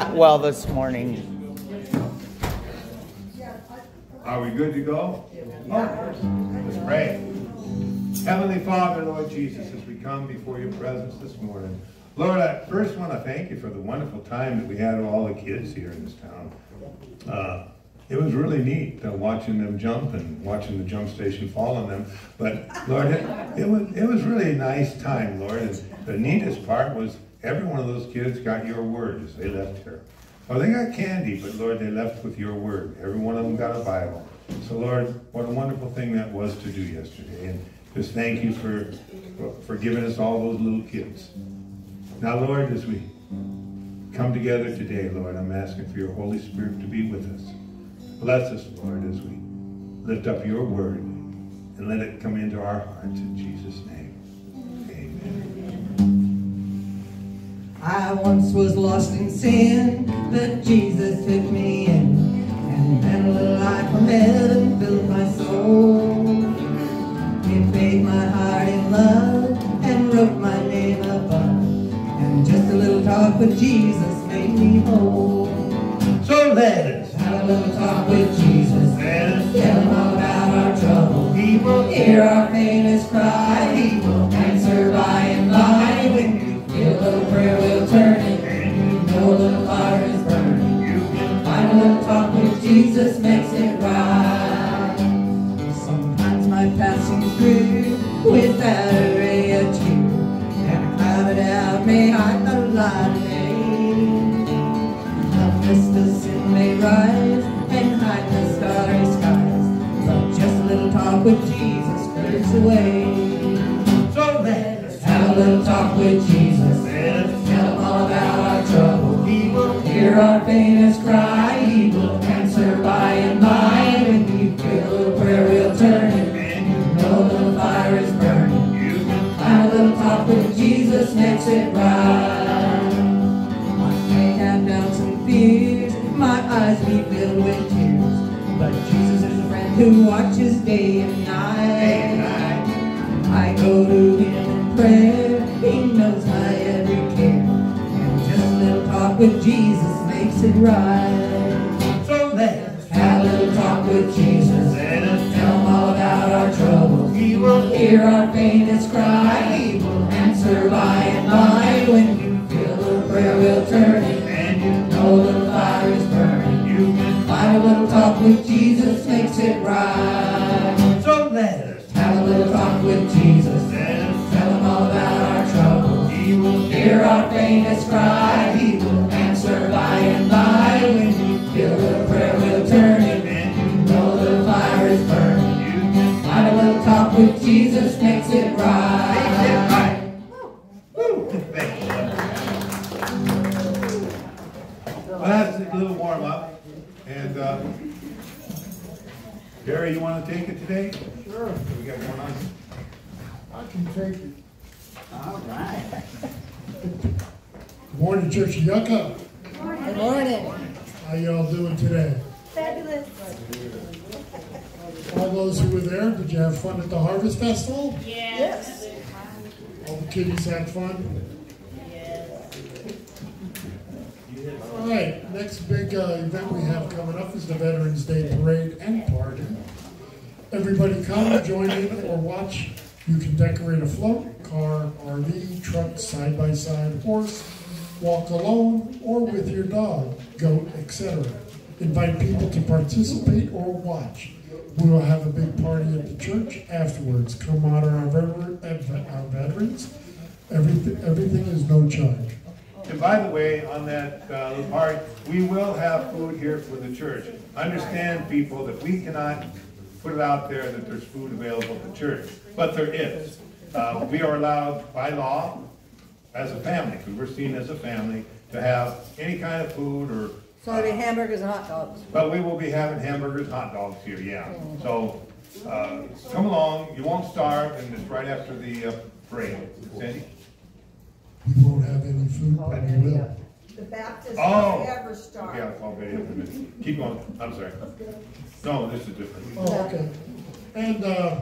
Well, this morning. Are we good to go? Yeah. Let's pray. Heavenly Father, Lord Jesus, as we come before your presence this morning, Lord, I first want to thank you for the wonderful time that we had with all the kids here in this town. It was really neat watching them jump and watching the jump station fall on them. But Lord, it was really a nice time, Lord. And the neatest part was every one of those kids got your word as they left here. Oh, they got candy, but Lord, they left with your word. Every one of them got a Bible. So Lord, what a wonderful thing that was to do yesterday. And just thank you for giving us all those little kids. Now, Lord, as we come together today, Lord, I'm asking for your Holy Spirit to be with us. Bless us, Lord, as we lift up your word and let it come into our hearts in Jesus' name. Amen. I once was lost in sin, but Jesus took me in, and then a little light from heaven filled my soul. He made my heart in love and wrote my name above, and just a little talk with Jesus made me whole. So let us have a little talk with Jesus. Let us tell him all about our trouble. He will hear our faintest cry. He will answer by and by. When you feel a little prayer will turn it, and you know a little fire is burning. You can find a little talk with Jesus makes it right. Sometimes my path seems through without a ray of cheer, and a cloud out may hide the light of day. The sin may rise and hide the starry skies, but just a little talk with Jesus clears away. So let us have a little talk with Jesus. Let us tell him all about our trouble. He will hear our faintest cry. He will answer by and by. When you feel a little prayer will turn it, and you know a little fire is burning. You can find a little talk with Jesus makes it right. I may have doubts and fears, my eyes be filled with tears, but Jesus is a friend who watches day and night. I go to him in prayer, he knows my every care, and just a little talk with Jesus makes it right. So let us have a little talk with Jesus. Let us tell him all about our troubles. He will hear our faintest cry. He will answer by and by. When you feel a little prayer will turn it, and you know a little fire is burning. You can find a little talk with Jesus makes it right. So let us have a little talk with Jesus. Let us tell him all about our troubles. He will hear our faintest cry. He will answer by and by. When you feel a little prayer will turn it, and you know a little fire is burning. You can find a little talk with Jesus makes it right. Makes it right. Woo. Thank you. Well, that's a little warm up. And Gary, you want to take it today? Sure. What we got going on? I can take it. All right. Good morning, Church of Yucca. Good morning. How y'all doing today? Fabulous. All those who were there, did you have fun at the Harvest Festival? Yes. All the kiddies had fun? All right, next big event we have coming up is the Veterans Day Parade and Party. Everybody come, join in, or watch. You can decorate a float, car, RV, truck, side-by-side, horse, walk alone, or with your dog, goat, etc. Invite people to participate or watch. We will have a big party at the church afterwards. Come honor our veterans. Everything is no charge. And by the way, on that little part, we will have food here for the church. Understand, people, that we cannot put it out there that there's food available at the church, but there is. We are allowed by law, as a family, because we're seen as a family, to have any kind of food or... So it'll be hamburgers and hot dogs. But we will be having hamburgers, hot dogs here, yeah. So come along, you won't starve, and it's right after the parade. Sandy? We won't have any food, but we will. The Baptist Oh! never starve. Yeah, it's all very different. Keep going, I'm sorry. No, this is different. Oh, okay. And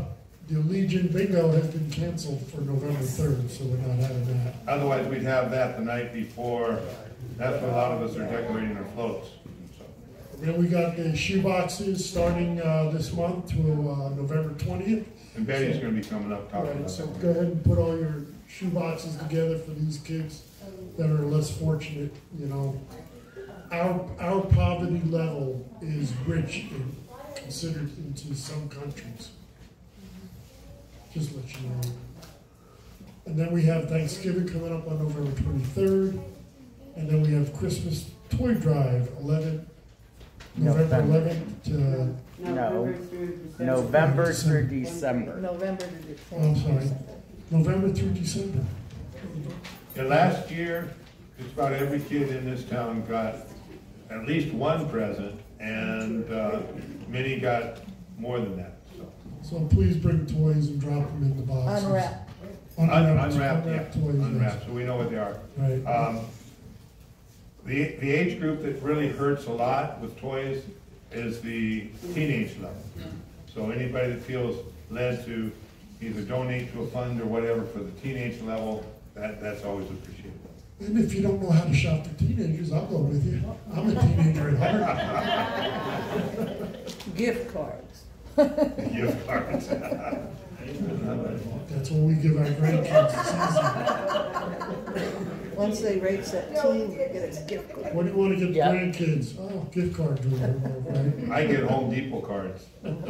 The Legion Bingo has been canceled for November 3rd, so we're not having that. Otherwise, we'd have that the night before. That's when a lot of us are decorating our floats. So, Then we got the shoe boxes starting this month through November 20th. and Betty's going to be coming up All talking right, about so that. go ahead and put all your shoe boxes together for these kids that are less fortunate. You know, our poverty level is rich and considered into some countries. Just let you know. And then we have Thanksgiving coming up on November 23rd, and then we have Christmas toy drive, November November. 11th to. No, November through December. November to Oh, I'm December. sorry, November through December. And last year, just about every kid in this town got at least one present, and many got more than that. So please bring toys and drop them in the boxes. Unwrap. Unwrapped, yeah, toys. yes. unwrapped, so we know what they are. Right. The age group that really hurts a lot with toys is the teenage level. So anybody that feels led to either donate to a fund or whatever for the teenage level, that's always appreciated. And if you don't know how to shop for teenagers, I'll go with you. I'm a teenager at heart. Gift cards. Gift cards. That's what we give our grandkids. It's easy. Once they reach that teen, you get a gift card. What do you want to get the Yeah. grandkids? Oh, gift card right? I get Home Depot cards.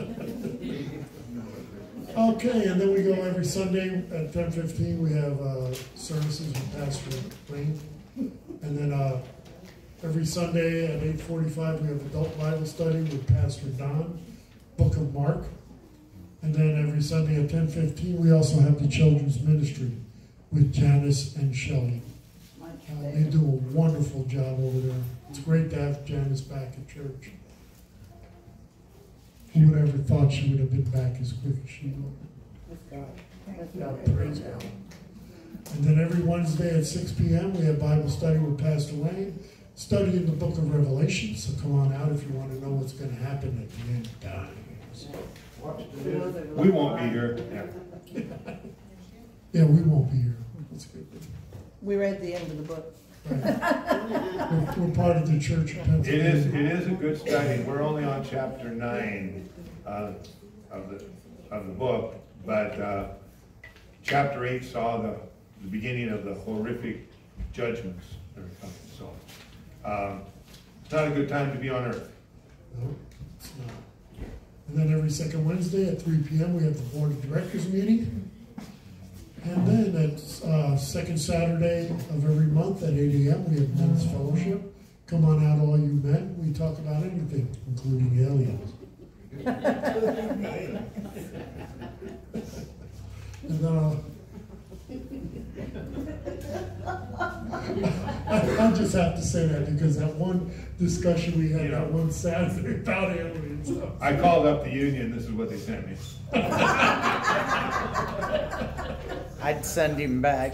Okay, and then we go every Sunday at 10:15. We have services with Pastor Wayne, and then every Sunday at 8:45 we have adult Bible study with Pastor Don, Book of Mark, and then every Sunday at 10:15 we also have the children's ministry with Janice and Shelley. They do a wonderful job over there. It's great to have Janice back at church. Who would ever thought she would have been back as quick as she was? Praise God. And then every Wednesday at 6 p.m. we have Bible study with Pastor Wayne, studying the book of Revelation. So come on out if you want to know what's going to happen at the end of time. We won't be here. Yeah. Yeah, we won't be here. That's good. We read the end of the book. Right. We're part of the Church of It Pennsylvania. is a good study. We're only on chapter 9 of the book, but chapter 8 saw the beginning of the horrific judgments that are coming. So it's not a good time to be on earth. No, it's not. And then every second Wednesday at 3 p.m. we have the Board of Directors meeting. And then at second Saturday of every month at 8 a.m. we have Men's Fellowship. Come on out, all you men. We talk about anything, including aliens. And then I just have to say that because that one discussion we had that one Saturday about aliens. I called up the union. This is what they sent me. I'd send him back.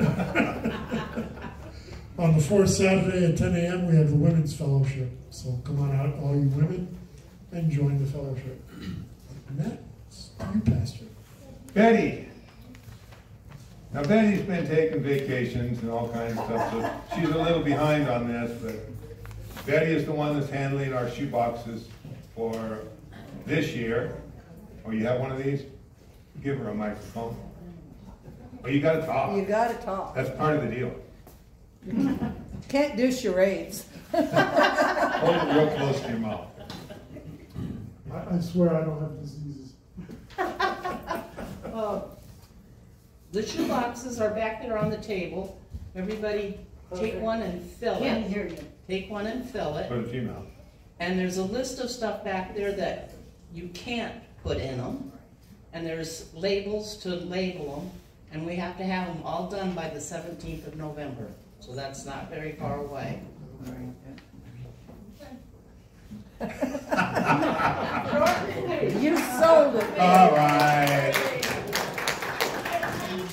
On the fourth Saturday at 10 a.m. we have the Women's Fellowship. So come on out, all you women, and join the fellowship. And that's you, Pastor. Betty. Now Betty's been taking vacations and all kinds of stuff, so she's a little behind on this, but Betty is the one that's handling our shoe boxes for this year. Oh, you have one of these? Give her a microphone. Oh, you gotta talk. You gotta talk. That's part of the deal. Can't do charades. Hold it real close to your mouth. I swear I don't have diseases. The shoe boxes are back there on the table. Everybody take one and fill Can't it. hear you. Take one and fill it. Put it to your mouth. And there's a list of stuff back there that you can't put in them. And there's labels to label them. And we have to have them all done by the 17th of November. So that's not very far away. You sold it. All right.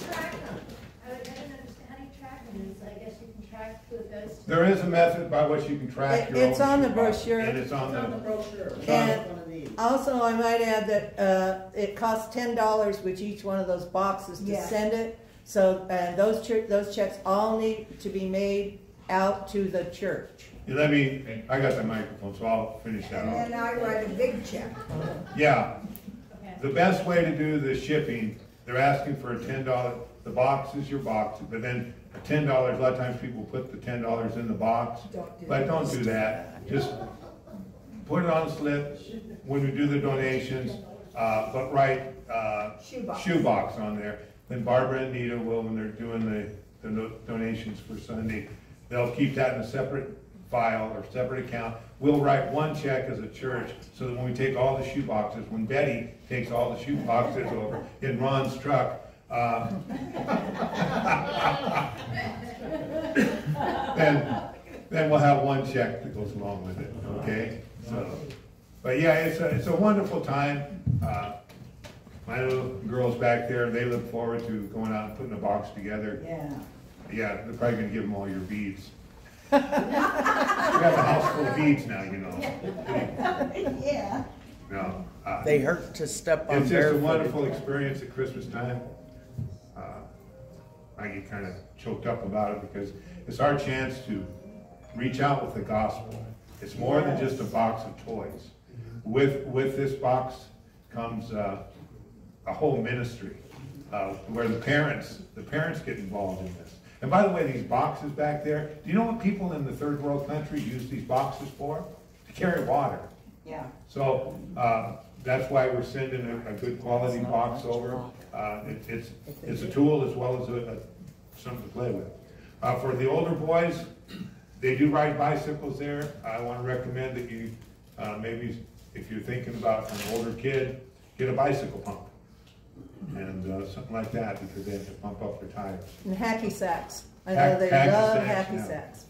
How do you track them? I guess you can track who it goes to. There is a method by which you can track your own It's on the shoebox. brochure. And it's on the, brochure. And also, I might add that it costs $10 with each one of those boxes to Yeah. send it. So, and those checks all need to be made out to the church. let me, I got the microphone, so I'll finish that off. And then I write a big check. Yeah, the best way to do the shipping, they're asking for a $10, the box is your box, but then a $10, a lot of times people put the $10 in the box, but don't do that. Just put it on a slip when we do the donations, but write, Shoebox. shoebox on there. Then Barbara and Nita will, when they're doing the donations for Sunday, they'll keep that in a separate file or separate account. We'll write one check as a church, so that when we take all the shoe boxes, when Betty takes all the shoe boxes over in Ron's truck, then we'll have one check that goes along with it, okay? So, but yeah, it's a wonderful time. My little girls back there, they look forward to going out and putting a box together. Yeah. Yeah, they're probably gonna give them all your beads. We have a house full of beads now, you know. Yeah. No, They hurt to step on it's just a barefoot. wonderful experience at Christmas time. I get kind of choked up about it because it's our chance to reach out with the gospel. It's more than just a box of toys. With this box comes a whole ministry where the parents get involved in this. And by the way, these boxes back there, do you know what people in the third world country use these boxes for? To carry water. Yeah. So that's why we're sending a good quality box over. It's a tool as well as something to play with. For the older boys, they do ride bicycles there. I want to recommend that you maybe, if you're thinking about an older kid, get a bicycle pump and something like that, because they have to pump up their tires. And hacky sacks. I know they Hacky love sacks, hacky yeah. sacks.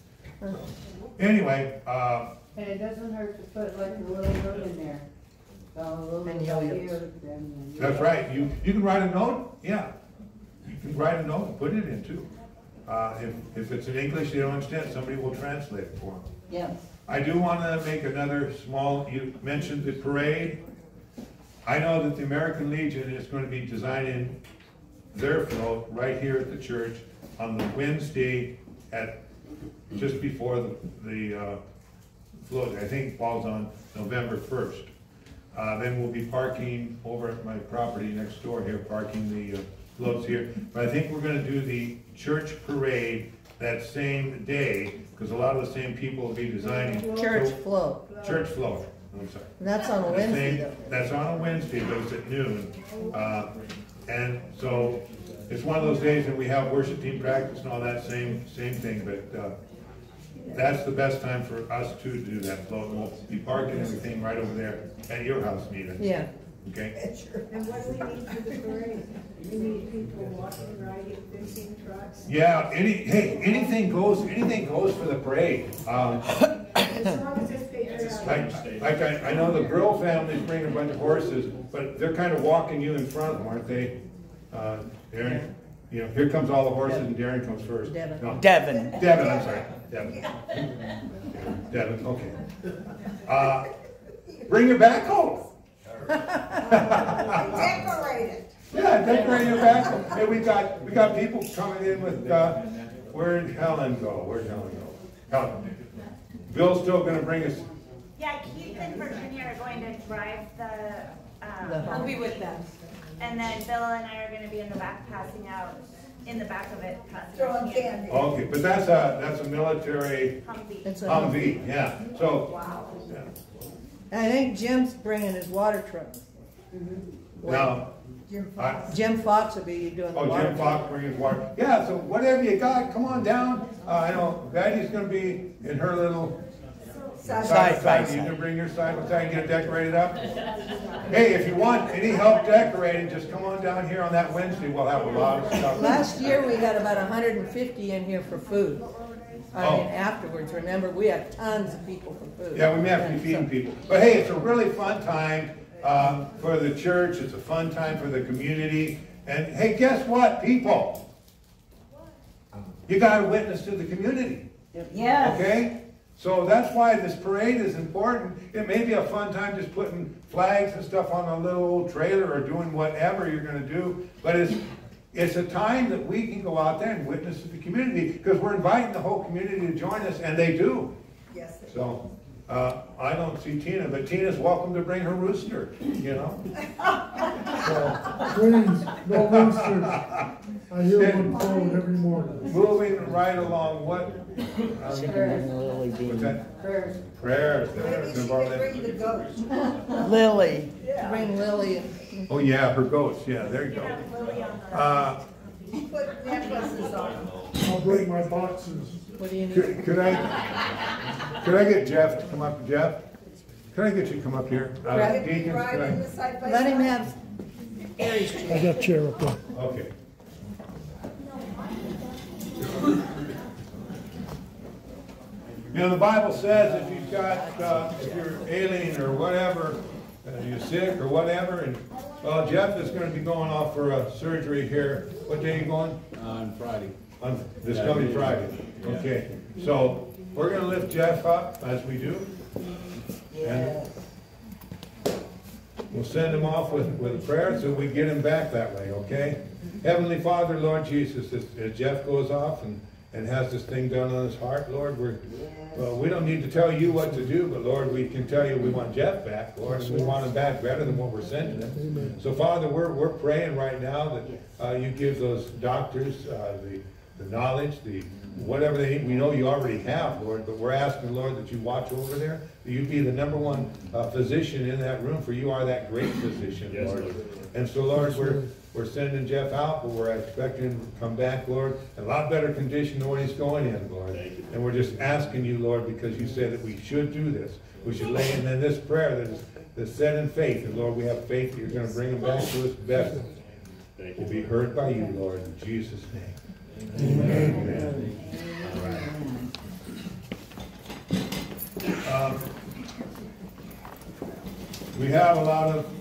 Anyway, And it doesn't hurt to put like a little note in there. So a little And bit yo-yos. here, then. that's right. You can write a note. Yeah, you can write a note and put it in too. If it's in English they don't understand, somebody will translate it for them. Yes. I do want to make another small, you mentioned the parade. I know that the American Legion is going to be designing their float right here at the church on the Wednesday at just before the float. I think falls on November 1st. Then we'll be parking over at my property next door here, parking the floats here. But I think we're going to do the church parade that same day, because a lot of the same people will be designing. Church So- float. Church float, I'm sorry. And that's on a The Wednesday same- though. That's on a Wednesday, but it's at noon. And so it's one of those days that we have worship team practice and all that same thing, but that's the best time for us to do that float. We'll be parking everything right over there at your house, Nita. Yeah. Okay? And what do we need for the parade? We need people walking, riding, fixing trucks. Yeah, anything goes for the parade. As long as it's paid. I know the Grill family's bringing a bunch of horses, but they're kind of walking you in front of them, aren't they? Darren, you know, here comes all the horses and Darren comes first. Devin. No, Devin. Devin, I'm sorry. Devin, okay. Bring your backhoe. Decorated. Yeah, decorate your backhoe. Hey, we got people coming in with, where'd Helen go? Where'd Helen go? Helen. Bill's still gonna bring us. Yeah, Keith and Virginia are going to drive the, I'll be with them. And then Bill and I are gonna be in the back passing out, in the back of it, passing Throwing out candy. Okay, but that's a military Humvee. It's a Humvee, yeah. So, Wow. yeah. I think Jim's bringing his water truck. Now, Jim I- Fox. Jim Fox will be doing the oh, water Jim Fox bringing his water. Yeah, so whatever you got, come on down. I know Betty's gonna be in her little Side Side by You side. can bring your side by side and get it decorated up. Hey, if you want any help decorating, just come on down here on that Wednesday. We'll have a lot of stuff. Last year, we got about 150 in here for food. I mean, Oh. afterwards, remember, we had tons of people for food. Yeah, we may have to be feeding people. But hey, it's a really fun time for the church. It's a fun time for the community. And hey, guess what, people? You got to witness to the community. Yes. Okay? So that's why this parade is important. It may be a fun time just putting flags and stuff on a little old trailer or doing whatever you're going to do. But it's a time that we can go out there and witness to the community, because we're inviting the whole community to join us, and they do. Yes. So I don't see Tina, but Tina's welcome to bring her rooster, you know. Please, no roosters. I hear one crowing every morning. Moving right along, what's that? Prayers. Prayers. Bring the goats. Lily. Bring Lily. Oh yeah, her goats. Yeah, there you go. Put necklaces on them. I'll bring my boxes. What do you need? Could I get Jeff to come up? Jeff, could I get you to come up here? Deacons, could I? Let him have Aries I chair. got chair up there. Okay. You know, the Bible says if you've got, if you're alien or whatever, you're sick or whatever, and well, Jeff is going to be going off for a surgery here. What day are you going? On Friday. On this coming Friday. Okay. So we're going to lift Jeff up as we do. And we'll send him off with a prayer so we get him back that way, okay? Heavenly Father, Lord Jesus, as Jeff goes off and has this thing done on his heart, Lord, we don't need to tell you what to do, but Lord, we can tell you we want Jeff back, Lord, and we want him back better than what we're sending him. Amen. So Father, we're praying right now that you give those doctors the knowledge, whatever they need. We know you already have, Lord, but we're asking, Lord, that you watch over there, that you be the #1 physician in that room, for you are that great physician, yes, Lord. And so, Lord, we're sending Jeff out, but we're expecting him to come back, Lord, in a lot better condition than when he's going in, Lord. And we're just asking you, Lord, because you said that we should do this. We should lay in this prayer that's said in faith. And Lord, we have faith that you're going to bring him back to us better. We'll be heard by you, Lord, in Jesus' name. Amen. All right. We have a lot of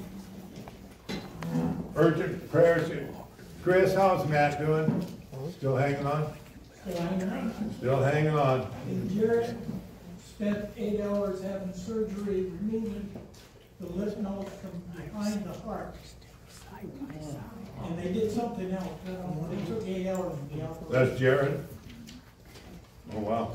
urgent prayers. Chris, how's Matt doing? Still hanging on? Still hanging on. Jared spent 8 hours having surgery, removing the lymph nodes from behind the heart. And they did something else. They took 8 hours to be out. That's Jared? Oh, wow.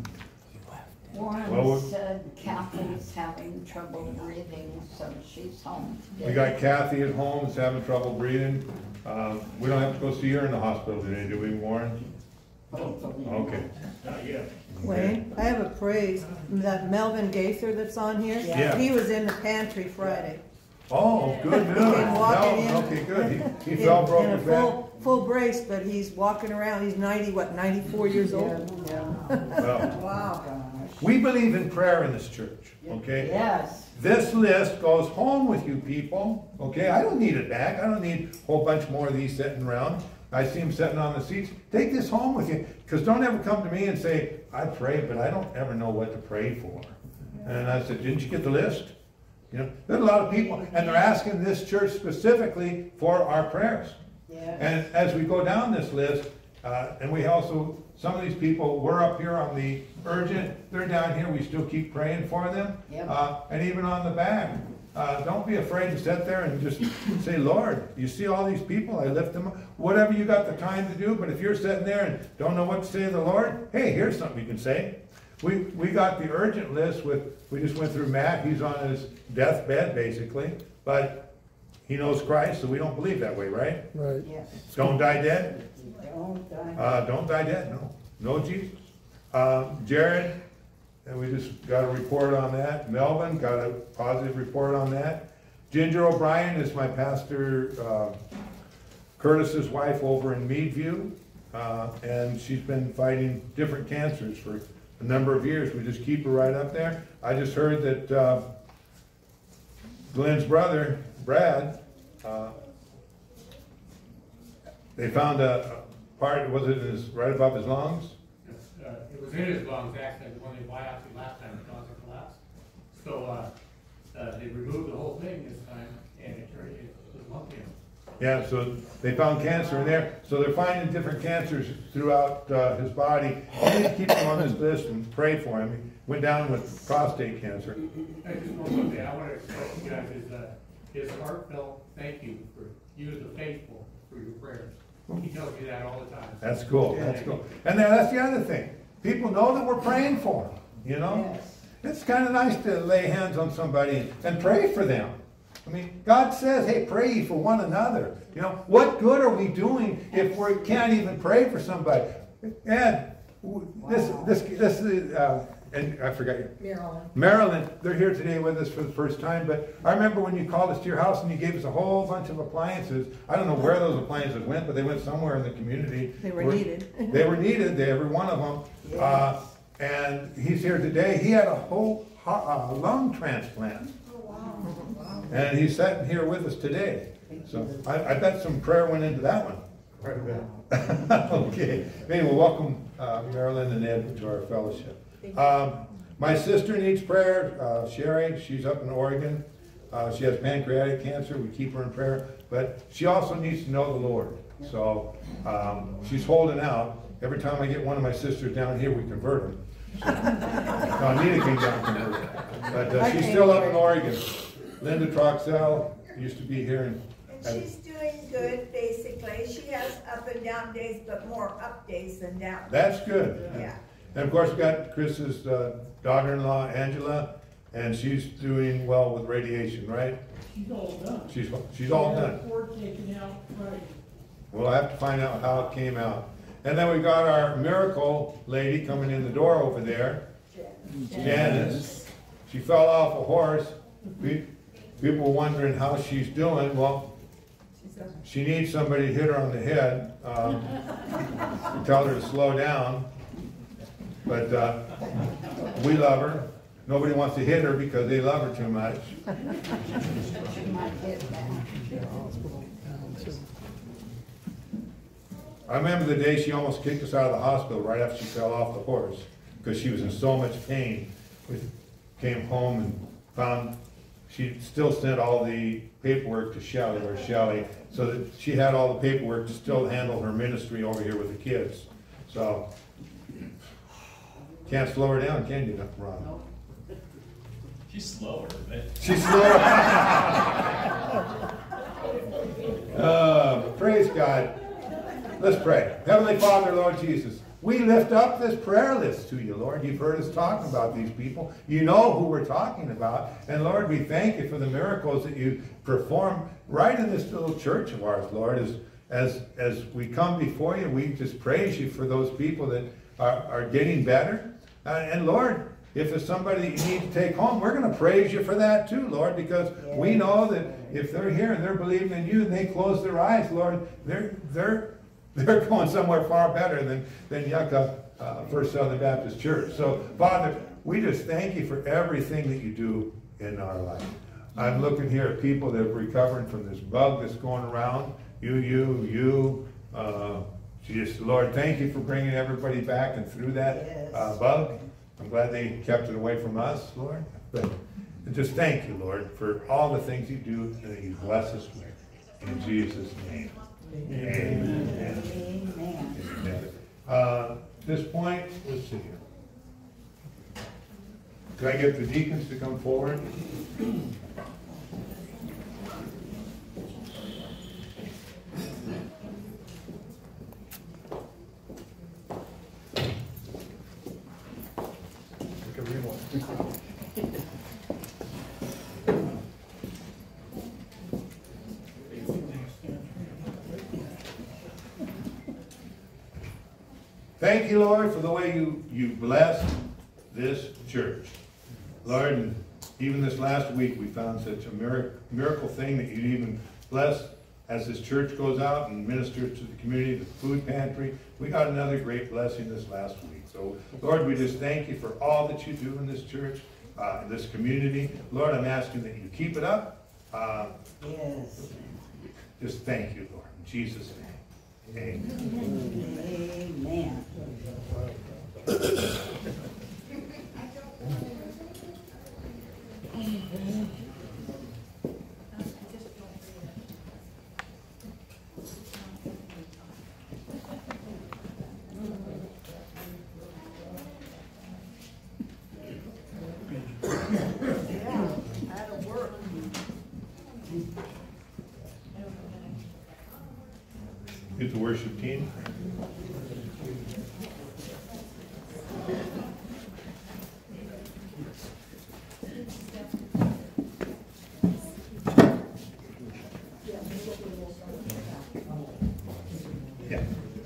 Warren said Kathy's having trouble breathing, so she's home today. We got Kathy at home that's having trouble breathing. We don't have to go see her in the hospital today, do we, Warren? Okay. Wayne, I have a praise. That Melvin Gaither that's on here, Yeah. he was in the pantry Friday. Oh, good news. He came walking in. Okay, good. He fell broke in a his back. full brace, but he's walking around. He's 94 years old. Well, Wow. we believe in prayer in this church, okay? Yes. This list goes home with you people, okay? I don't need it back. I don't need a whole bunch more of these sitting around. I see them sitting on the seats. Take this home with you, because don't ever come to me and say, I pray, but I don't ever know what to pray for. And I said, didn't you get the list? You know, there's a lot of people, and they're asking this church specifically for our prayers. Yes. And as we go down this list, and we also, some of these people, we're up here on the urgent, they're down here, we still keep praying for them. Yep. And even on the back, don't be afraid to sit there and just say, Lord, you see all these people, I lift them up. Whatever you got the time to do, but if you're sitting there and don't know what to say to the Lord, hey, here's something you can say. We got the urgent list we just went through Matt, he's on his deathbed basically, but he knows Christ, so we don't believe that way, right? Right. Yes. Don't die dead? Don't die. Don't die dead, no. No Jesus. Jared, and we just got a report on that. Melvin got a positive report on that. Ginger O'Brien is my pastor Curtis's wife over in Meadview, and she's been fighting different cancers for a number of years. We just keep her right up there. I just heard that Glenn's brother, Brad, they found a part, was it right above his lungs? It was in his lungs, actually, when they biopsied last time, it caused a collapse. So they removed the whole thing this time, and it was lumpy. Yeah, so they found cancer in there. So they're finding different cancers throughout his body. We need to keep him on this list and pray for him. went down with prostate cancer. I just want to say, I want to express to you guys his heartfelt thank you for you as the faithful for your prayers. He tells me that all the time. That's cool, that's cool. And then that's the other thing. People know that we're praying for them, you know? Yes. It's kind of nice to lay hands on somebody and pray for them. I mean, God says, hey, pray ye for one another. You know, what good are we doing if we can't even pray for somebody? And this is, and I forgot your Marilyn, they're here today with us for the first time, but I remember when you called us to your house and you gave us a whole bunch of appliances. I don't know where those appliances went, but they went somewhere in the community. They were needed. They were needed, every one of them. Yeah. And he's here today. He had a whole lung transplant. And he's sitting here with us today. So I bet some prayer went into that one. Quite a bit. Okay. Anyway, welcome Marilyn and Ed to our fellowship. My sister needs prayer. Sherry, she's up in Oregon. She has pancreatic cancer. We keep her in prayer. But she also needs to know the Lord. So she's holding out. Every time I get one of my sisters down here, we convert them. No, Nina came down and convert her. But she's still up in Oregon. Linda Troxell used to be here. And she's doing good, basically. She has up and down days, but more up days than down. That's good. Yeah. And of course, we got Chris's daughter-in-law, Angela, and she's doing well with radiation, right? She's all done. She's all done. Report taken out Friday. We'll have to find out how it came out. And then we got our miracle lady coming in the door over there, Janice. She fell off a horse. People were wondering how she's doing. Well, she needs somebody to hit her on the head. Tell her to slow down. But we love her. Nobody wants to hit her because they love her too much. I remember the day she almost kicked us out of the hospital right after she fell off the horse because she was in so much pain. We came home and found she still sent all the paperwork to Shelley, so that she had all the paperwork to still handle her ministry over here with the kids. So, can't slow her down, can you, Ron? Nope. She's slower, but... She's slower. Praise God. Let's pray. Heavenly Father, Lord Jesus, we lift up this prayer list to you, Lord. You've heard us talk about these people. You know who we're talking about. And Lord, we thank you for the miracles that you perform right in this little church of ours, Lord. As we come before you, we just praise you for those people that are getting better. And Lord, if it's somebody that you need to take home, we're going to praise you for that too, Lord, because we know that if they're here and they're believing in you and they close their eyes, Lord, they're going somewhere far better than Yucca First Southern Baptist Church. So, Father, we just thank you for everything that you do in our life. I'm looking here at people that are recovering from this bug that's going around. Just, Lord, thank you for bringing everybody back and through that bug. I'm glad they kept it away from us, Lord. But just thank you, Lord, for all the things you do and that you bless us with. In Jesus' name. Amen. Amen. At this point, let's see here. Can I get the deacons to come forward? Thank you, Lord, for the way you blessed this church. Lord, and even this last week we found such a miracle thing that you'd even blessed as this church goes out and ministers to the community, the food pantry. We got another great blessing this last week. So, Lord, we just thank you for all that you do in this church, in this community. Lord, I'm asking that you keep it up. Yes. Just thank you, Lord. In Jesus' name. Amen. Amen. the worship team. Yeah.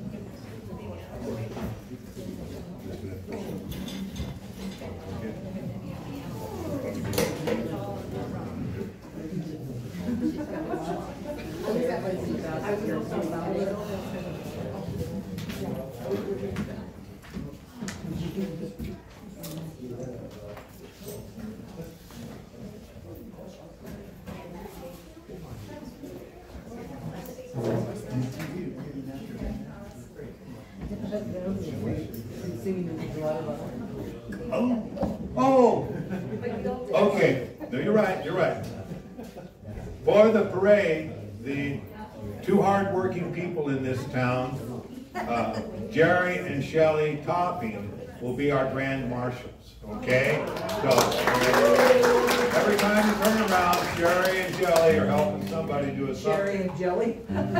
Oh, okay. No, you're right. You're right. For the parade, the two hard-working people in this town, Jerry and Shelley Topping, will be our grand marshals. Okay? So every time you turn around, Jerry and Shelley are helping somebody do a something. Jerry and jelly?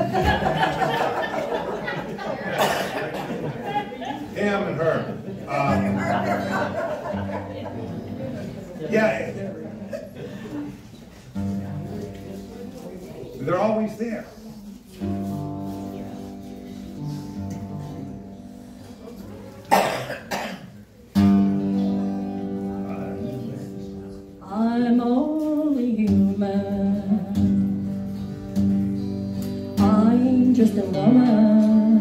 Him and her. Yeah. They're always there. I'm only human. I'm just a woman.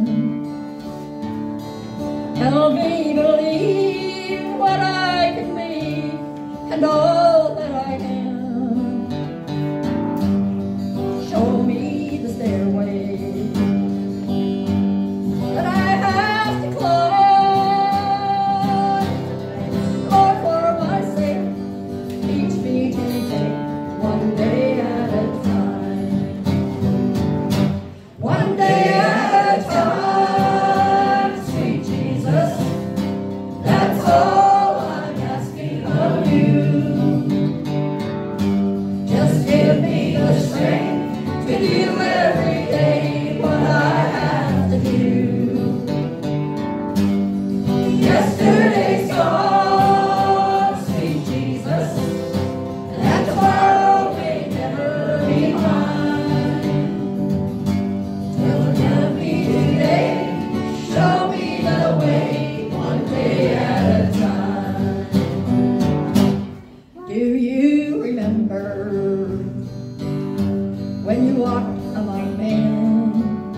Help me believe what I can be and all that I am. Show me the stairway that I have to climb. Lord, for my sake, teach me to take one day at a time. One day at a time, sweet Jesus. That's all I'm asking of you. Just give me the strength to do every day what I have to do. Yesterday's gone, sweet Jesus, and tomorrow may never be mine. Tell me today, show me the way, one day at a time. Do you remember when you walked among men?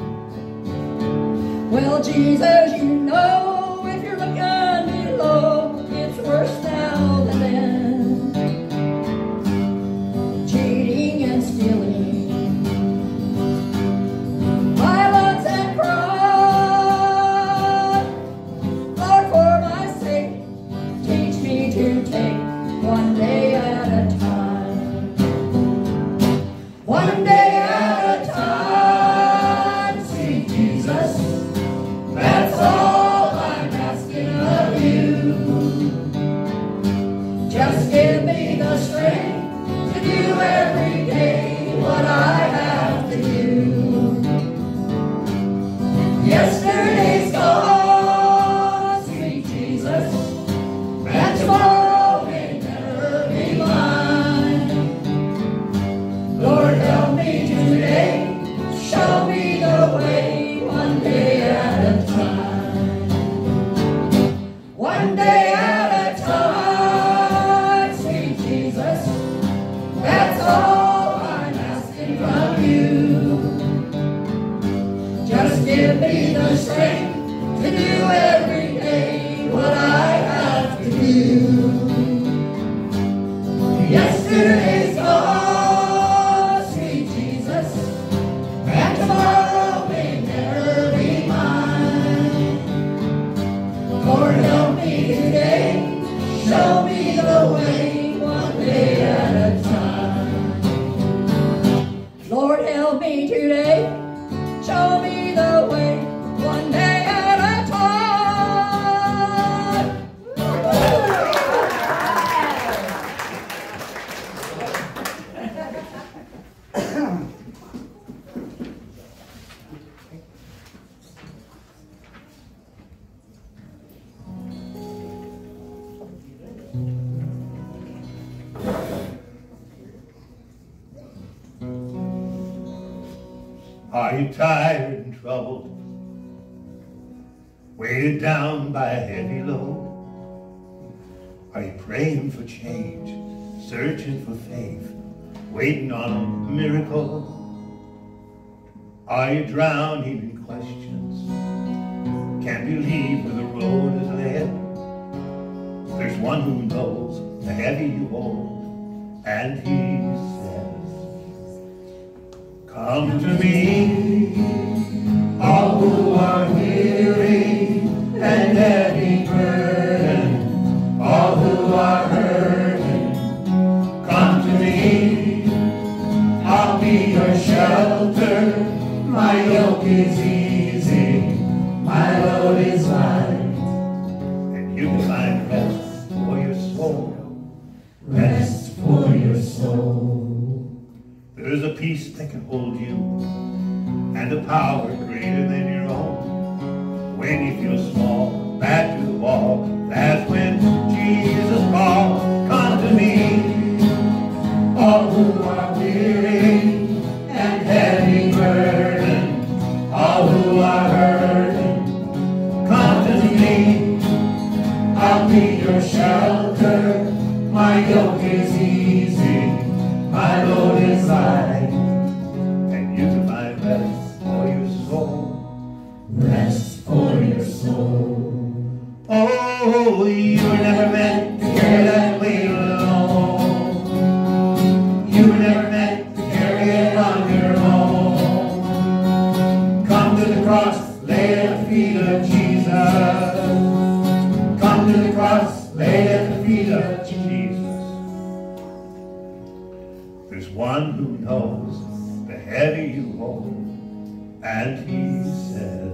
Well, Jesus, you know if you're looking below, it's worse now than then. Cheating and stealing, violence and crime. Lord, for my sake, teach me to take one day at a time. One day at a time, sweet Jesus. That's all I'm asking of you. Just give me the strength to do every day what I have to do. Yesterday's gone, sweet Jesus, and tomorrow may never be mine. Lord, help me today, show me the way, one day at a time. One day at a time, sweet Jesus, that's all I Are you tired and troubled, weighted down by a heavy load? Are you praying for change, searching for faith, waiting on a miracle? Are you drowning in questions, can't believe where the road is led? There's one who knows the heavy you hold, and he says, come to me, all who are weary and heavy burdened, all who are hurting, come to me. I'll be your shelter, my yoke is easy, my load is light, and you can find rest for your soul, rest for your soul. There's a peace that can hold you, and a power greater than your own. When you feel small, back to the wall, that's when Jesus calls. Come to me, all who are weary and heavy burdened, all who are hurting, come to me. I'll be your shelter, my yoke is easy, my load is light, and you can find rest for your soul, rest for your soul. Oh, you were never meant to carry that weight alone. You were never meant to carry it on your own. Come to the cross, lay at the feet of Jesus. Come to the cross, lay at the feet of Jesus. There's one who knows the heavy you hold, and he says,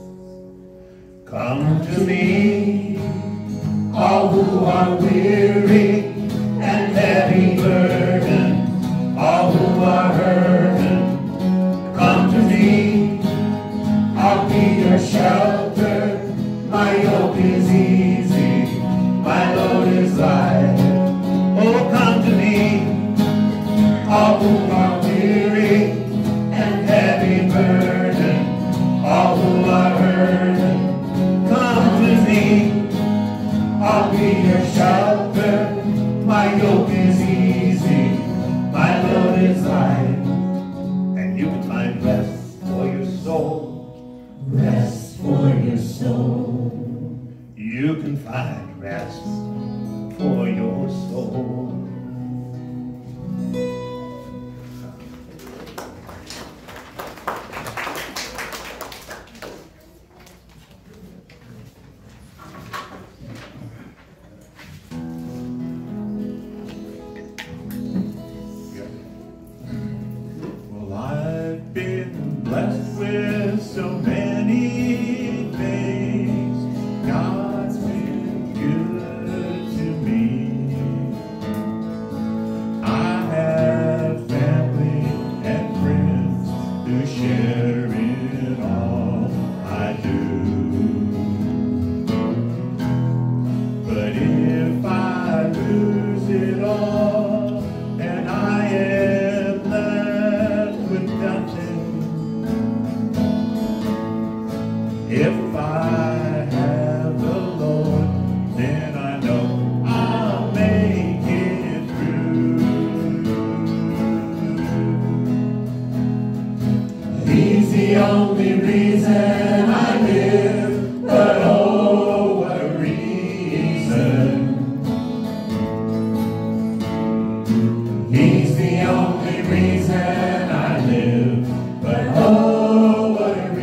come to me, all who are weary and heavy burdened, all who are hurting, come to me. I'll be your shelter, my yoke is easy, my load is light. Oh, come to me, all who are weary and heavy burdened, all who are hurting, come to me. I'll be your shelter, my yoke is easy, my load is light, and you can find rest for your soul, rest for your soul. You can find rest for your soul. Well, I've been blessed with so many things. God's been good to me. I have family and friends who share in all I do. But if I lose it all and I am left with nothing, if I have the Lord, then I know I'll make it through. He's the only reason I live, but oh, what a reason. He's the only reason I live, but oh, what a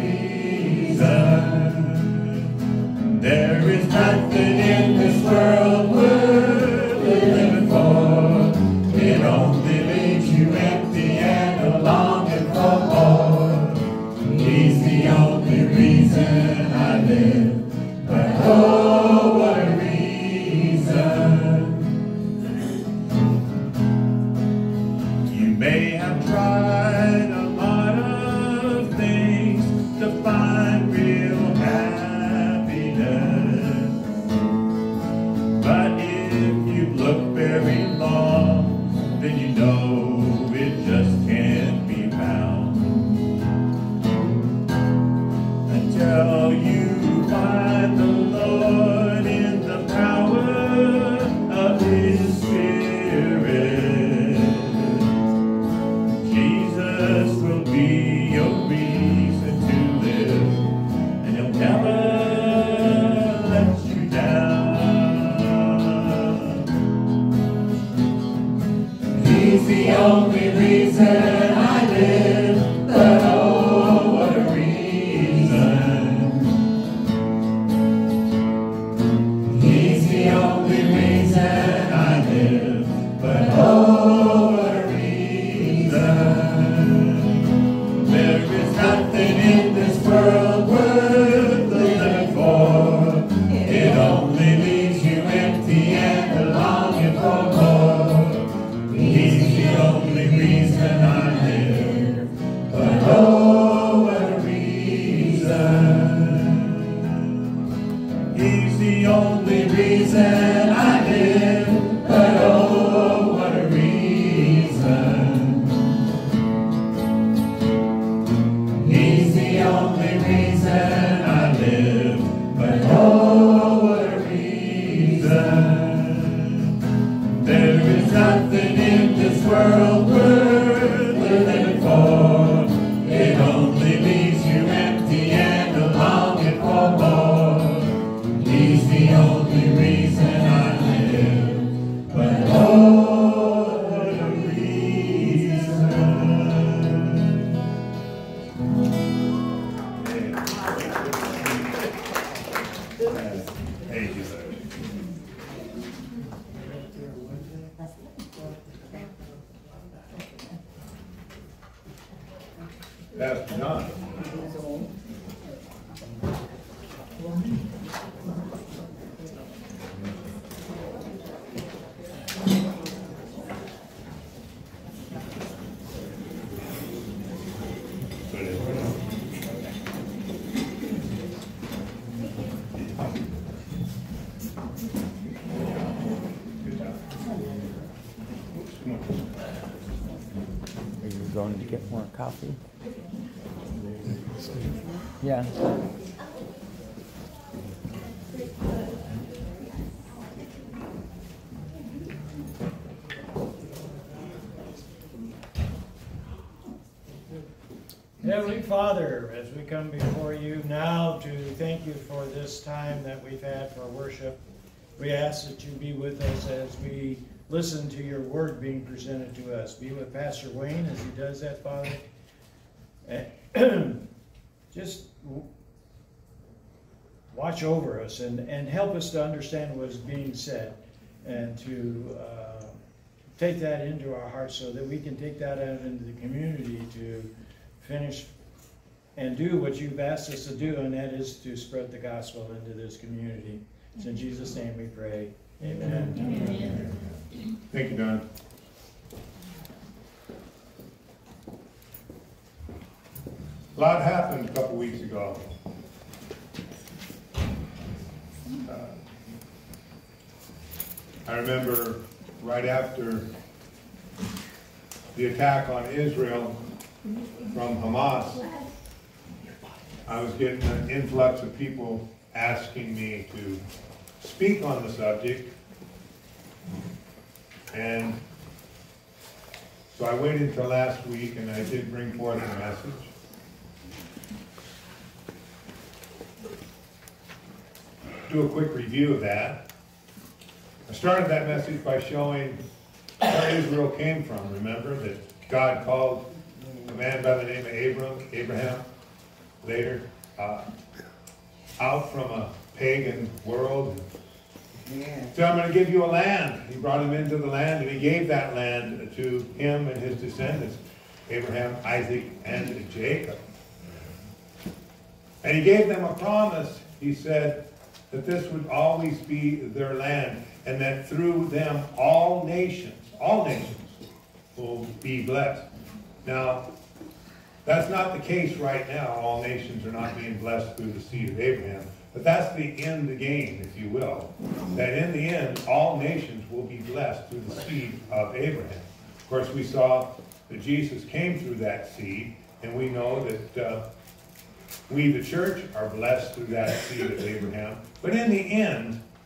reason. There is nothing in this world worth living for. It only leaves you empty and a longing for more. He's the only reason I live, but oh, what a reason. You may have tried a lot of things to find real happiness, but if you look very long, then you know it just can't be found. Spirit. Jesus will be your reason to live, and He'll never let you down. He's the only reason I live, but oh, what a reason. He's the only reason I live, but oh, what a reason. There is nothing in this world worth living for. It only leaves you empty and longing for more. He's the only reason I live, but oh, what a reason. He's the only reason I live, but oh, what a reason. He's the only reason I live, but oh, what a reason. There is nothing in this world worth living for. It only leaves you empty and longing for more. He's the only reason I live, but oh, what a reason. Thank you, sir. Pastor John. Are you going to get more coffee? Yeah. Heavenly Father, as we come before you now to thank you for this time that we've had for worship, we ask that you be with us as we listen to your word being presented to us. Be with Pastor Wayne as he does that, Father. Just watch over us and help us to understand what is being said and to take that into our hearts so that we can take that out into the community to finish and do what you've asked us to do, and that is to spread the gospel into this community. It's in Jesus' name we pray. Amen. Amen. Thank you, Don. A lot happened a couple weeks ago. I remember right after the attack on Israel from Hamas, I was getting an influx of people asking me to speak on the subject. And so I waited until last week and I did bring forth a message. Do a quick review of that. I started that message by showing where Israel came from. Remember that God called a man by the name of Abraham, later, out from a pagan world. So I'm going to give you a land. He brought him into the land, and he gave that land to him and his descendants, Abraham, Isaac, and Jacob. And he gave them a promise. He said that this would always be their land, and that through them all nations will be blessed. Now, that's not the case right now. All nations are not being blessed through the seed of Abraham. But that's the end game, if you will. That in the end, all nations will be blessed through the seed of Abraham. Of course, we saw that Jesus came through that seed, and we know that we, the church, are blessed through that seed of Abraham. But in the end,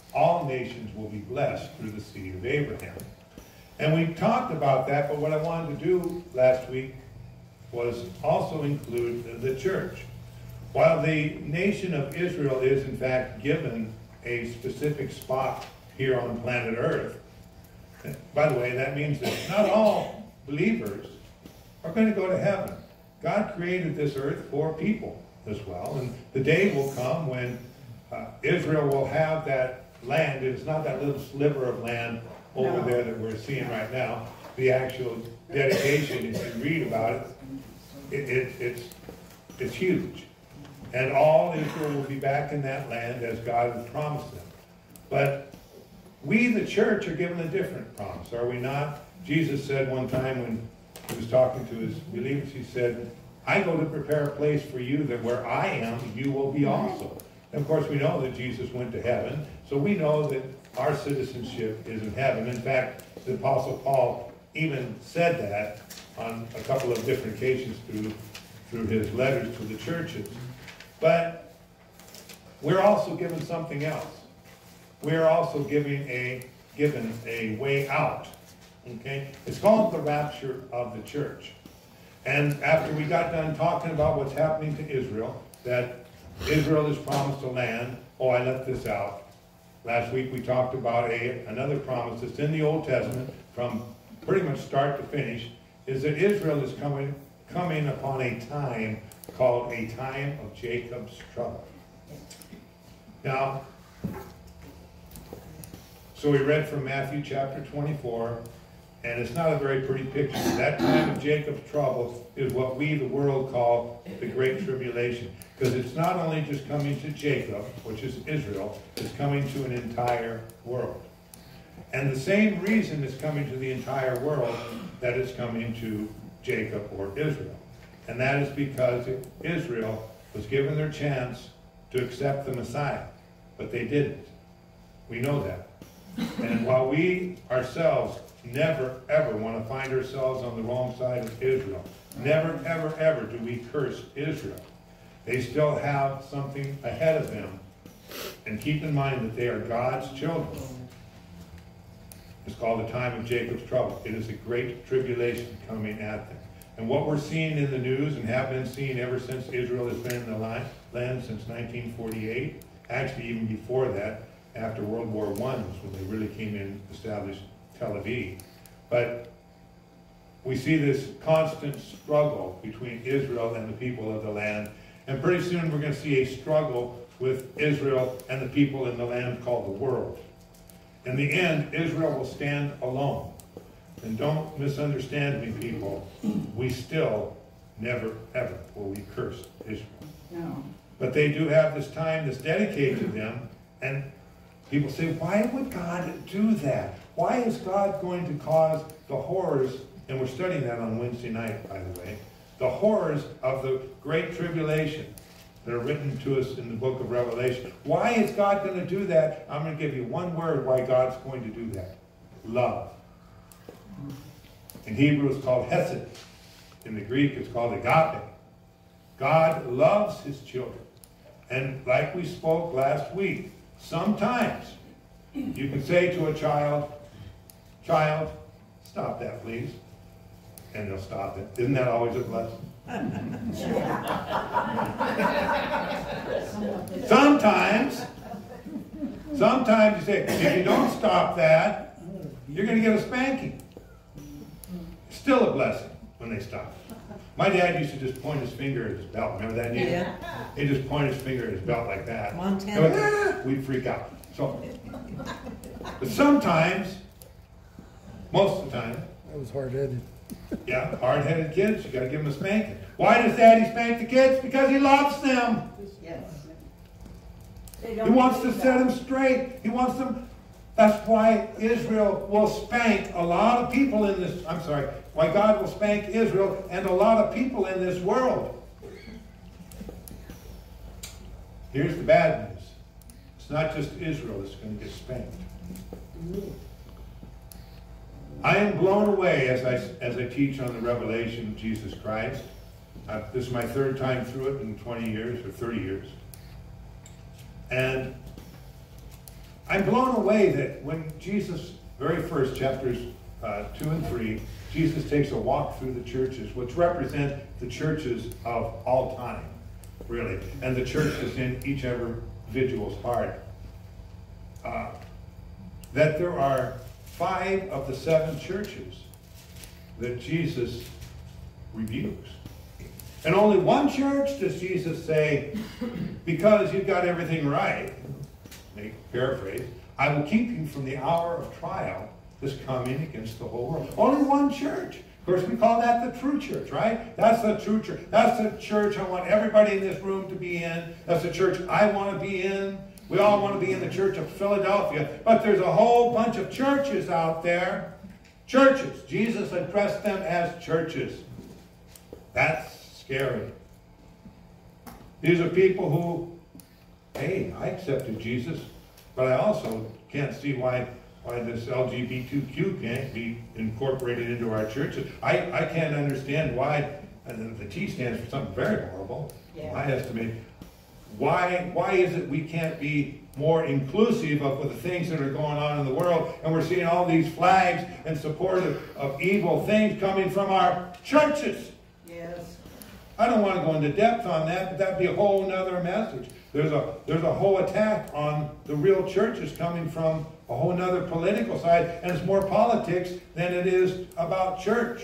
all nations will be blessed through the seed of Abraham. And we talked about that, but what I wanted to do last week was also include the church. While the nation of Israel is in fact given a specific spot here on planet Earth, by the way, that means that not all believers are going to go to heaven. God created this earth for people as well, and the day will come when Israel will have that land. It's not that little sliver of land over there that we're seeing right now. The actual dedication, if you read about it, it's huge. And all Israel will be back in that land as God has promised them. But we, the church, are given a different promise, are we not? Jesus said one time when he was talking to his believers, he said, I go to prepare a place for you that where I am, you will be also. And of course, we know that Jesus went to heaven, so we know that our citizenship is in heaven. In fact, the Apostle Paul even said that on a couple of different occasions through his letters to the churches. But we're also given something else. We're also given a way out. Okay? It's called the rapture of the church. And after we got done talking about what's happening to Israel, that Israel is promised a land. Oh, I left this out. Last week we talked about another promise that's in the Old Testament from pretty much start to finish, is that Israel is coming upon a time called a time of Jacob's trouble. Now, so we read from Matthew chapter 24, and it's not a very pretty picture. That time of Jacob's trouble is what we, the world, call the Great Tribulation. Because it's not only just coming to Jacob, which is Israel, it's coming to an entire world. And the same reason it's coming to the entire world that it's coming to Jacob or Israel. And that is because Israel was given their chance to accept the Messiah, but they didn't. We know that. And while we ourselves never, ever want to find ourselves on the wrong side of Israel, never, ever, ever do we curse Israel. They still have something ahead of them. And keep in mind that they are God's children. It's called the time of Jacob's trouble. It is a great tribulation coming at them. And what we're seeing in the news and have been seeing ever since Israel has been in the land since 1948, actually even before that, after World War I was when they really came in and established Tel Aviv. But we see this constant struggle between Israel and the people of the land. And pretty soon we're going to see a struggle with Israel and the people in the land called the world. In the end, Israel will stand alone. And don't misunderstand me, people. We still never, ever will we curse Israel. No. But they do have this time that's dedicated to them. And people say, why would God do that? Why is God going to cause the horrors, and we're studying that on Wednesday night, by the way, the horrors of the Great Tribulation that are written to us in the book of Revelation. Why is God going to do that? I'm going to give you one word why God's going to do that. Love. In Hebrew it's called hesed. In the Greek it's called agape. God loves his children. And like we spoke last week, sometimes you can say to a child, stop that please. And they'll stop it. Isn't that always a blessing? Sometimes you say, if you don't stop that, you're going to get a spanking. Still a blessing when they stop. My dad used to just point his finger at his belt. Remember that? Yeah. He'd just point his finger at his belt like that. Montana. We'd freak out. So, but sometimes, most of the time, That was hard-headed. yeah, hard-headed kids, you got to give them a spanking. Why does Daddy spank the kids? Because he loves them. Yes. He wants to set them straight. He wants them. That's why Israel will spank a lot of people in this. I'm sorry. Why God will spank Israel and a lot of people in this world. Here's the bad news. It's not just Israel that's going to get spanked. I am blown away as I teach on the revelation of Jesus Christ. This is my third time through it in 20 years or 30 years. And I'm blown away that when Jesus, very first, chapters 2 and 3, Jesus takes a walk through the churches, which represent the churches of all time, really, and the churches in each individual's heart. That there are 5 of the 7 churches that Jesus rebukes. And only one church does Jesus say, because you've got everything right, paraphrase, I will keep you from the hour of trial that's coming against the whole world. Only one church. Of course, we call that the true church, right? That's the true church. That's the church I want everybody in this room to be in. That's the church I want to be in. We all want to be in the church of Philadelphia. But there's a whole bunch of churches out there. Churches. Jesus addressed them as churches. That's scary. These are people who, hey, I accepted Jesus, but I also can't see why this LGBTQ can't be incorporated into our churches. I can't understand why, and the T stands for something very horrible, in my estimation. Why is it we can't be more inclusive of the things that are going on in the world, and we're seeing all these flags in support of evil things coming from our churches? Yes. I don't want to go into depth on that, but that'd be a whole nother message. There's a whole attack on the real churches coming from a whole nother political side, and it's more politics than it is about church.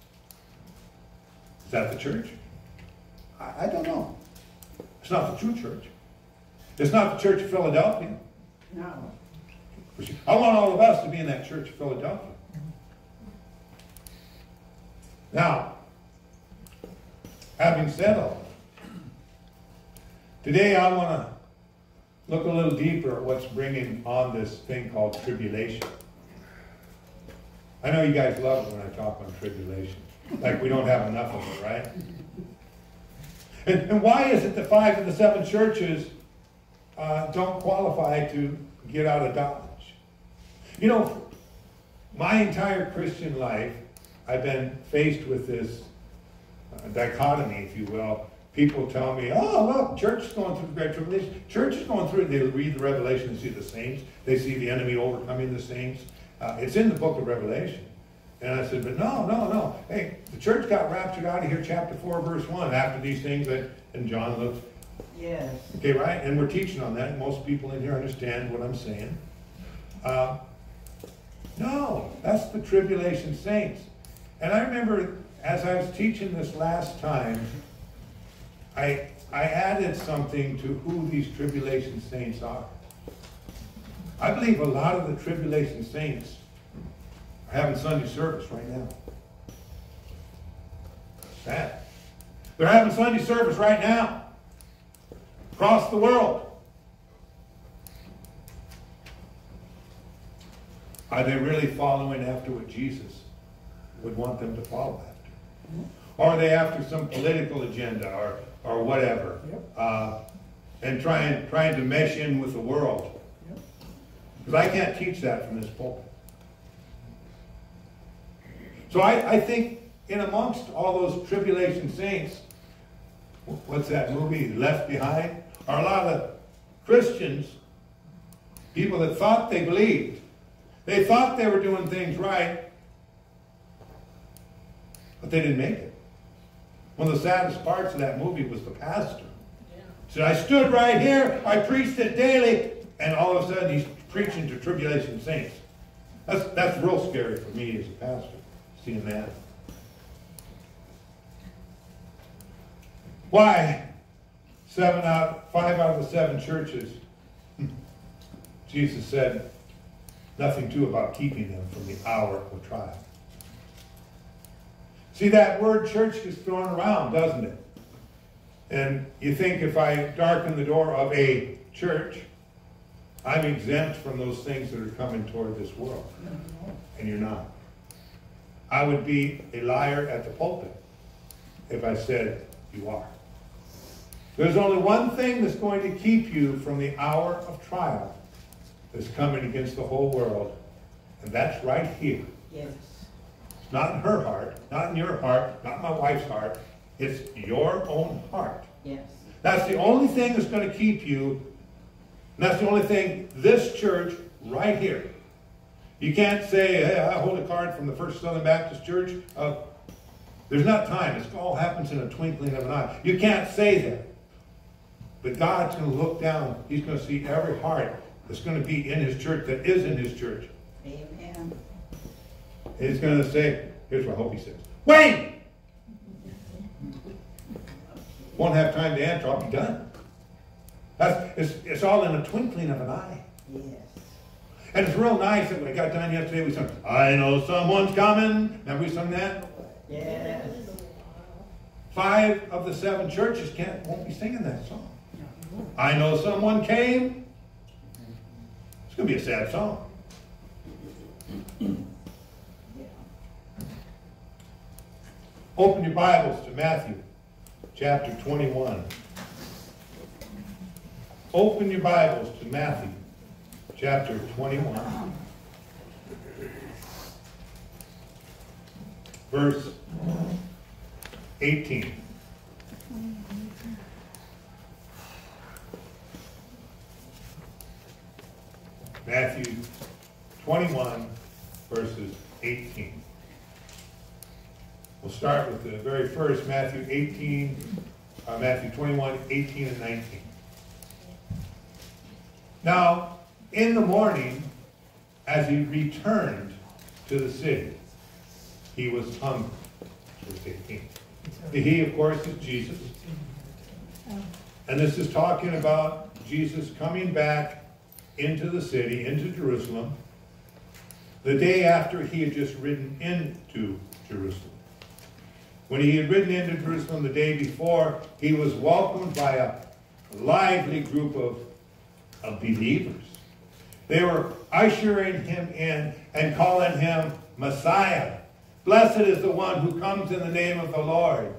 Is that the church? I don't know. It's not the true church. It's not the Church of Philadelphia. No. I want all of us to be in that Church of Philadelphia. Now, having said all that, today I want to look a little deeper at what's bringing on this thing called tribulation. I know you guys love it when I talk on tribulation. Like we don't have enough of it, right? And why is it that 5 of the 7 churches don't qualify to get out of Dodge? You know, my entire Christian life, I've been faced with this dichotomy, if you will. People tell me, oh, look, church is going through the Great Tribulation. Church is going through it. They read the Revelation and see the saints. They see the enemy overcoming the saints. It's in the book of Revelation. And I said, but no. Hey, the church got raptured out of here, chapter 4, verse 1, after these things that, and John looks. Yes. Okay, right? And we're teaching on that. Most people in here understand what I'm saying. No, that's the tribulation saints. And I remember as I was teaching this last time, I added something to who these tribulation saints are. I believe a lot of the tribulation saints are having Sunday service right now. Sad. They're having Sunday service right now. Across the world. Are they really following after what Jesus would want them to follow after? Or are they after some political agenda or whatever? And trying to mesh in with the world? Because I can't teach that from this pulpit. So I think in amongst all those tribulation saints, what's that movie, Left Behind? Are a lot of Christians, people that thought they believed. They thought they were doing things right, but they didn't make it. One of the saddest parts of that movie was the pastor. He said, I stood right here, I preached it daily, and all of a sudden he's preaching to tribulation saints. That's real scary for me as a pastor, seeing that. Why? 5 out of the 7 churches, Jesus said nothing too about keeping them from the hour of trial. See, that word church gets thrown around, doesn't it? And you think if I darken the door of a church, I'm exempt from those things that are coming toward this world. And you're not. I would be a liar at the pulpit if I said you are. There's only one thing that's going to keep you from the hour of trial that's coming against the whole world, and that's right here. Yes. It's not in her heart, not in your heart, not my wife's heart. It's your own heart. Yes. That's the only thing that's going to keep you And that's the only thing this church right here. You can't say, hey, I hold a card from the First Southern Baptist Church. There's not time. It all happens in a twinkling of an eye. You can't say that. But God's going to look down. He's going to see every heart that's going to be in his church that is in his church. Amen. He's going to say, here's what I hope he says. Wayne! Won't have time to answer. I'll be done. It's all in a twinkling of an eye. Yes. And it's real nice that we got done yesterday. We sung, I know someone's coming. Remember we sung that? Yes. 5 of the 7 churches won't be singing that song. I know someone came. It's going to be a sad song. Open your Bibles to Matthew chapter 21. Open your Bibles to Matthew chapter 21. Verse 18. Matthew 21, verses 18. We'll start with the very first, Matthew 21, 18 and 19. Now, in the morning, as he returned to the city, he was hungry. Verse 18. The he, of course, is Jesus. And this is talking about Jesus coming back into the city, into Jerusalem, the day after he had just ridden into Jerusalem. When he had ridden into Jerusalem the day before, he was welcomed by a lively group of believers. They were ushering him in and calling him Messiah. Blessed is the one who comes in the name of the Lord.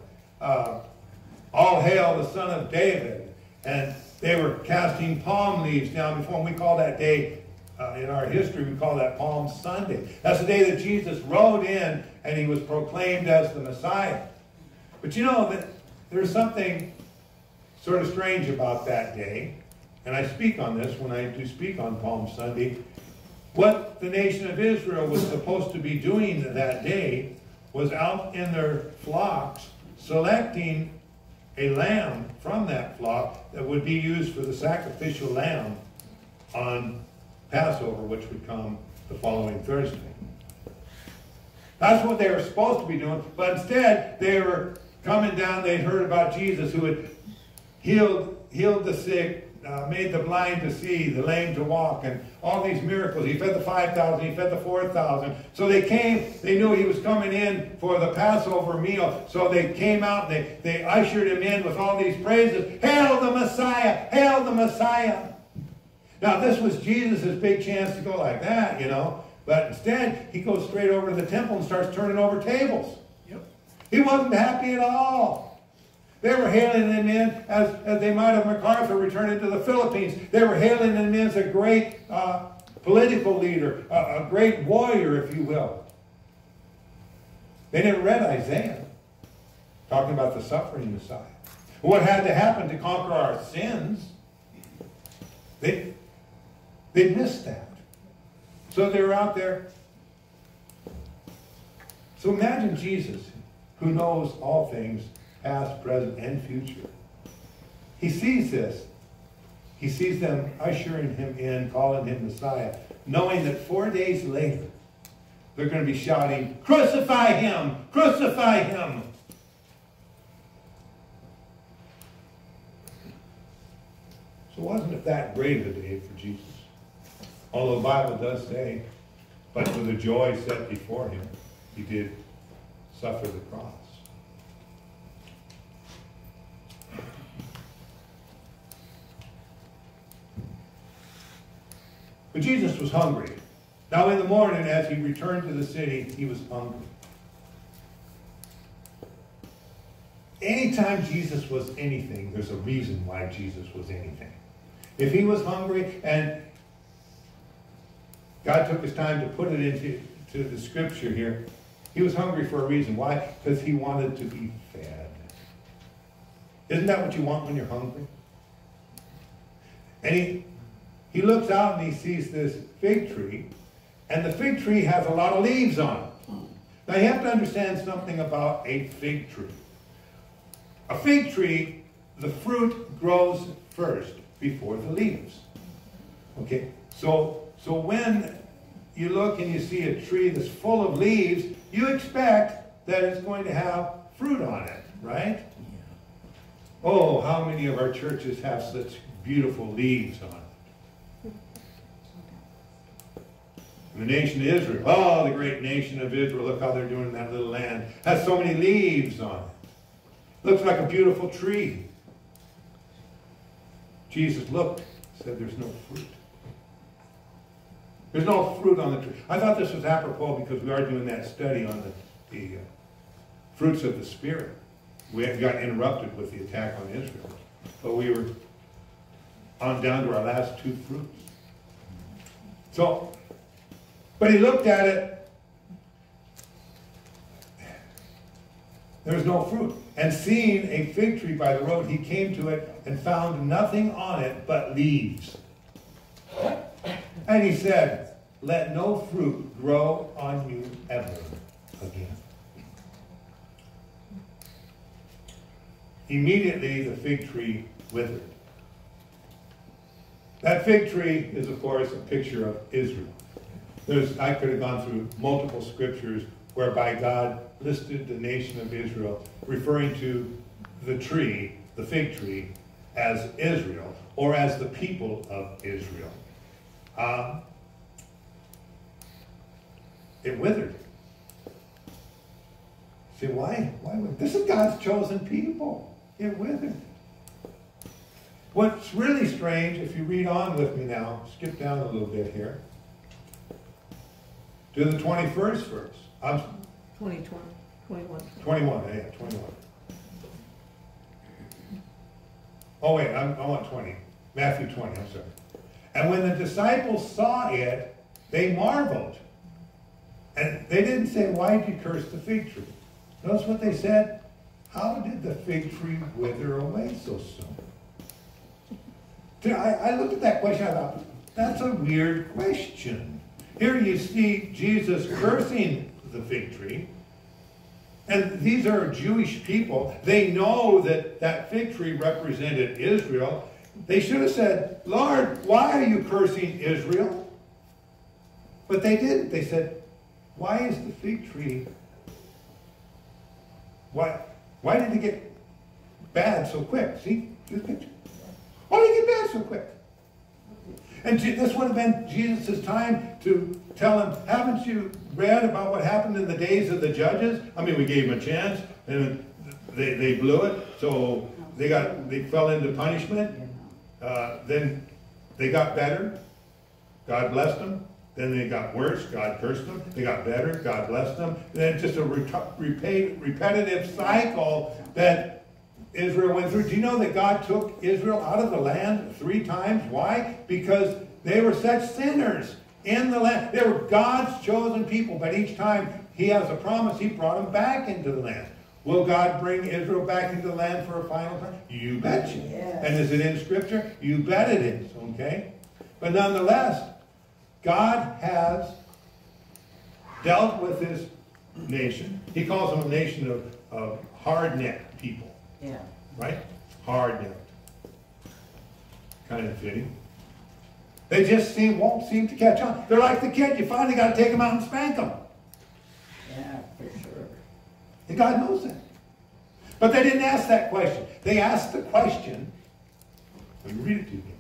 All hail the Son of David. And they were casting palm leaves down before him. We call that day, in our history, we call that Palm Sunday. That's the day that Jesus rode in and he was proclaimed as the Messiah. But you know that there's something sort of strange about that day. And I speak on this when I do speak on Palm Sunday. What the nation of Israel was supposed to be doing that day was out in their flocks selecting a lamb from that flock that would be used for the sacrificial lamb on Passover, which would come the following Thursday. That's what they were supposed to be doing, but instead they were coming down. They'd heard about Jesus, who had healed the sick, made the blind to see, the lame to walk, and all these miracles. He fed the 5,000, he fed the 4,000. So they came, they knew he was coming in for the Passover meal. So they came out and they ushered him in with all these praises. Hail the Messiah! Hail the Messiah! Now this was Jesus' big chance to go like that, you know. But instead, he goes straight over to the temple and starts turning over tables. Yep. He wasn't happy at all. They were hailing him in as they might have MacArthur returning to the Philippines. They were hailing him in as a great political leader, a great warrior, if you will. They never read Isaiah, talking about the suffering Messiah. What had to happen to conquer our sins? They missed that. So they were out there. So imagine Jesus, who knows all things, past, present, and future. He sees this. He sees them ushering him in, calling him Messiah, knowing that 4 days later, they're going to be shouting, "Crucify him! Crucify him!" So wasn't it that great of a day for Jesus? Although the Bible does say, but for the joy set before him, he did suffer the cross. But Jesus was hungry. Now in the morning, as he returned to the city, he was hungry. Anytime Jesus was anything, there's a reason why Jesus was anything. If he was hungry, and God took his time to put it into the scripture here, he was hungry for a reason. Why? Because he wanted to be fed. Isn't that what you want when you're hungry? he looks out and he sees this fig tree, and the fig tree has a lot of leaves on it. Now you have to understand something about a fig tree. A fig tree, the fruit grows first before the leaves. Okay, so when you look and you see a tree that's full of leaves, you expect that it's going to have fruit on it, right? Oh, how many of our churches have such beautiful leaves on it? The nation of Israel, oh, the great nation of Israel, look how they're doing in that little land. Has so many leaves on it. Looks like a beautiful tree. Jesus looked, said there's no fruit. There's no fruit on the tree. I thought this was apropos because we are doing that study on the fruits of the Spirit. We got interrupted with the attack on Israel. But we were on down to our last two fruits. So, but he looked at it. There was no fruit. And seeing a fig tree by the road, he came to it and found nothing on it but leaves. And he said, let no fruit grow on you ever again. Immediately the fig tree withered. That fig tree is, of course, a picture of Israel. I could have gone through multiple scriptures whereby God listed the nation of Israel, referring to the tree, the fig tree, as Israel, or as the people of Israel. It withered. See, why? This is God's chosen people. It withered. What's really strange, if you read on with me now, skip down a little bit here, to the 21st verse. 21. 21, yeah, 21. Oh wait, I want 20. Matthew 20, I'm sorry. And when the disciples saw it, they marveled. And they didn't say, why did you curse the fig tree? Notice what they said? How did the fig tree wither away so soon? I looked at that question, I thought, that's a weird question. Here you see Jesus cursing the fig tree. And these are Jewish people. They know that that fig tree represented Israel. They should have said, Lord, why are you cursing Israel? But they didn't. They said, why is the fig tree, why did it get bad so quick? See this picture? Why did it get bad so quick? And this would have been Jesus' time to tell him, haven't you read about what happened in the days of the judges? I mean, we gave them a chance, and they blew it, so they fell into punishment. Then they got better. God blessed them. Then they got worse. God cursed them. They got better. God blessed them. And then just a repetitive cycle that Israel went through. Do you know that God took Israel out of the land 3 times? Why? Because they were such sinners in the land. They were God's chosen people, but each time he has a promise, he brought them back into the land. Will God bring Israel back into the land for a final time? You betcha. Yes. And is it in Scripture? You bet it is, okay? But nonetheless, God has dealt with his nation. He calls them a nation of hard-necked people. Yeah. Right? Hard-necked. Kind of fitting. They just won't seem to catch on. They're like the kid. You finally got to take them out and spank them. Yeah, for sure. And God knows that. But they didn't ask that question. They asked the question, let me read it to you.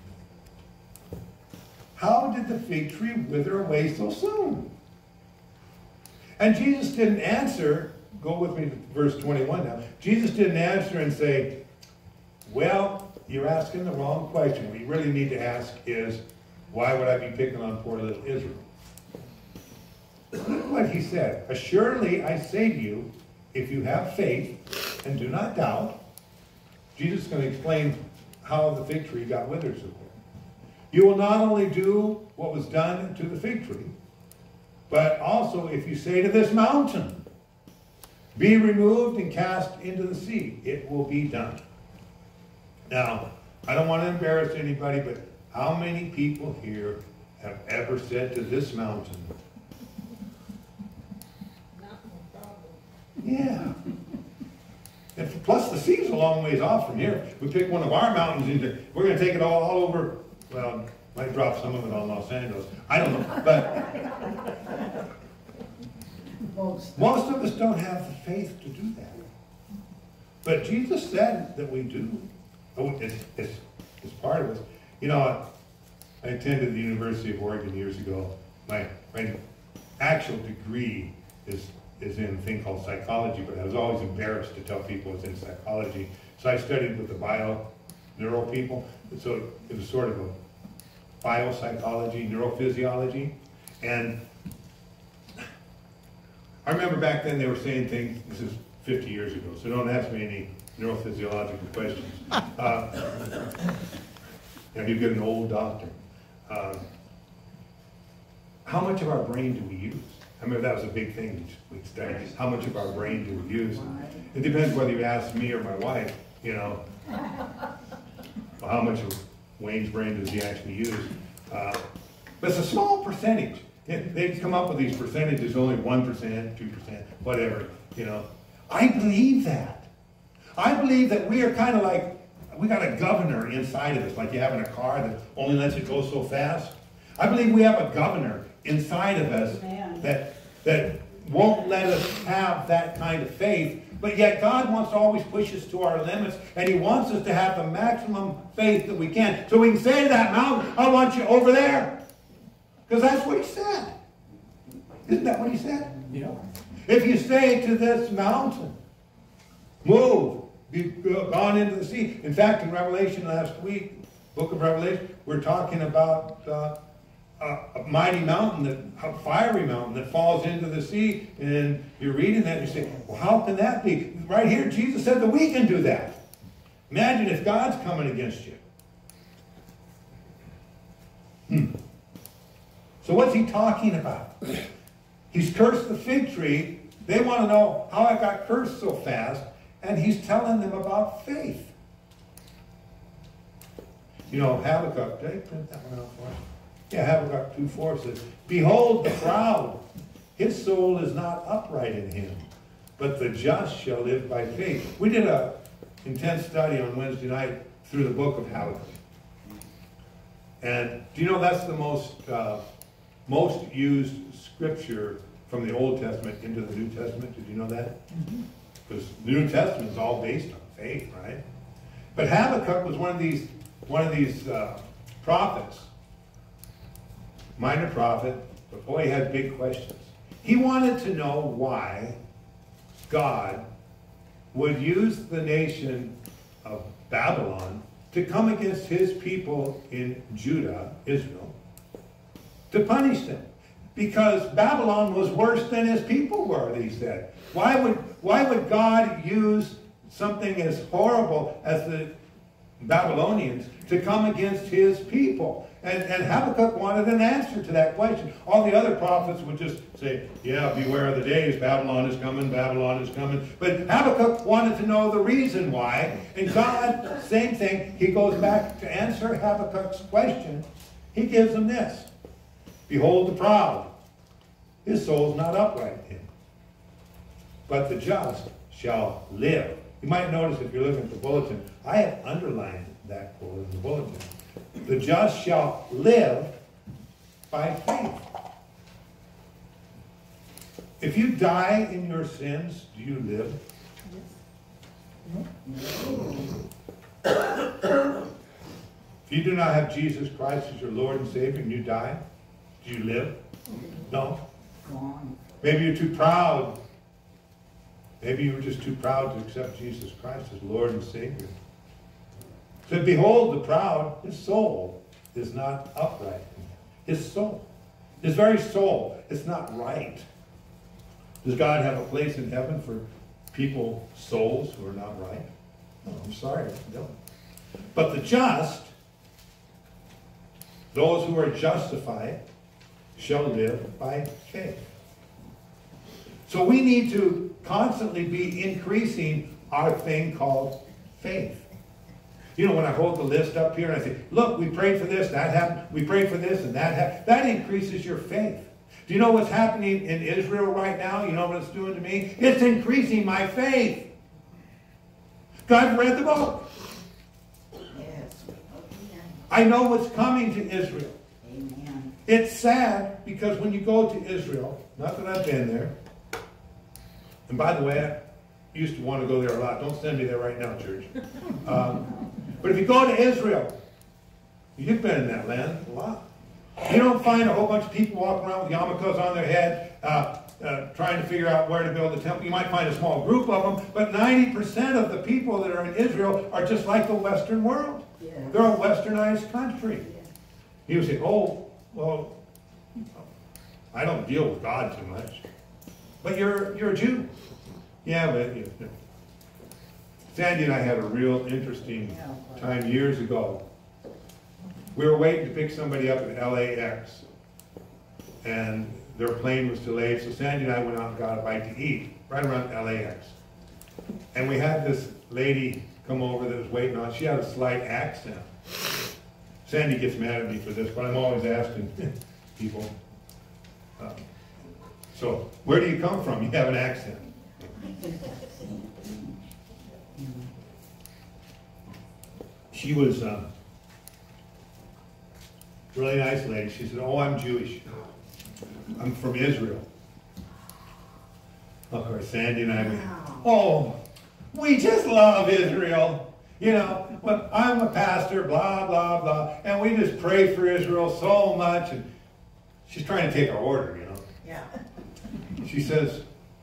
How did the fig tree wither away so soon? And Jesus didn't answer. Go with me to verse 21 now. Jesus didn't answer and say, well, you're asking the wrong question. What you really need to ask is, why would I be picking on poor little Israel? Look at what he said. Assuredly, I say to you, if you have faith and do not doubt, Jesus is going to explain how the fig tree got withered so quick. You will not only do what was done to the fig tree, but also if you say to this mountain, be removed and cast into the sea, it will be done. Now, I don't want to embarrass anybody, but How many people here have ever said to this mountain, yeah. And plus the sea's a long ways off from here. We pick one of our mountains, and we're going to take it all over. Well, might drop some of it on Los Angeles. I don't know. But most of us don't have the faith to do that. But Jesus said that we do. Oh, it's part of us. You know, I attended the University of Oregon years ago. My actual degree is in a thing called psychology, but I was always embarrassed to tell people it's in psychology. So I studied with the bio-neural people. So it was sort of a biopsychology, neurophysiology. And I remember back then they were saying things, this is 50 years ago, so don't ask me any neurophysiological questions. You get an old doctor. How much of our brain do we use? I remember that was a big thing we'd study. How much of our brain do we use? It depends whether you ask me or my wife, you know. Well, how much of Wayne's brain does he actually use? But it's a small percentage. They come up with these percentages, only 1%, 2%, whatever, you know. I believe that. I believe that we are kind of like, we got a governor inside of us, like you have in a car that only lets it go so fast. I believe we have a governor inside of us that won't let us have that kind of faith, but yet God wants to always push us to our limits, and He wants us to have the maximum faith that we can. So we can say to that mountain, I want you over there. Because that's what He said. Isn't that what He said? Yeah. If you say to this mountain, move, be gone into the sea. In fact, in Revelation last week, book of Revelation, we're talking about a mighty mountain, a fiery mountain that falls into the sea. And you're reading that and you say, well, how can that be? Right here, Jesus said that we can do that. Imagine if God's coming against you. So what's He talking about? He's cursed the fig tree. They want to know how I got cursed so fast. And He's telling them about faith. You know, Habakkuk, did I print that one out for us? Yeah, Habakkuk 2:4 says, behold the proud, his soul is not upright in him, but the just shall live by faith. We did an intense study on Wednesday night through the book of Habakkuk. And do you know that's the most used scripture from the Old Testament into the New Testament? Did you know that? Because the New Testament is all based on faith, right? But Habakkuk was one of these prophets, minor prophet, but boy, he had big questions. He wanted to know why God would use the nation of Babylon to come against His people in Judah, Israel, to punish them. Because Babylon was worse than His people were, he said. Why would God use something as horrible as the Babylonians to come against His people? And Habakkuk wanted an answer to that question. All the other prophets would just say, yeah, beware of the days, Babylon is coming, Babylon is coming. But Habakkuk wanted to know the reason why. And God, same thing, He goes back to answer Habakkuk's question. He gives him this. Behold the proud, his soul's not upright in him, but the just shall live. You might notice if you're looking at the bulletin, I have underlined that quote in the bulletin. The just shall live by faith. If you die in your sins, do you live? If you do not have Jesus Christ as your Lord and Savior and you die, do you live? No. Maybe you're too proud. Maybe you were just too proud to accept Jesus Christ as Lord and Savior. So behold the proud, his soul is not upright. His soul, his very soul, is not right. Does God have a place in heaven for people's souls who are not right? No, I'm sorry, no. But the just, those who are justified, shall live by faith. So we need to constantly be increasing our thing called faith. You know, when I hold the list up here and I say, look, we prayed for this, that happened, we prayed for this and that happened, that increases your faith. Do you know what's happening in Israel right now? You know what it's doing to me? It's increasing my faith. I've read the book. I know what's coming to Israel. Amen. It's sad because when you go to Israel, not that I've been there, and by the way, I used to want to go there a lot. Don't send me there right now, church. But if you go to Israel, you've been in that land a lot. You don't find a whole bunch of people walking around with yarmulkes on their head trying to figure out where to build a temple. You might find a small group of them, but 90% of the people that are in Israel are just like the Western world. Yeah. They're a westernized country. Yeah. You say, oh, well, I don't deal with God too much. But you're a Jew. Yeah, but Sandy and I had a real interesting time years ago. We were waiting to pick somebody up at LAX, and their plane was delayed, so Sandy and I went out and got a bite to eat right around LAX. And we had this lady come over that was waiting on. She had a slight accent. Sandy gets mad at me for this, but I'm always asking people. So, where do you come from? You have an accent. She was a really nice lady. She said, oh, I'm Jewish. I'm from Israel. Of course, Sandy and I went, oh, we just love Israel. You know, but I'm a pastor, blah, blah, blah. And we just pray for Israel so much. And she's trying to take our order, you know. Yeah. She says,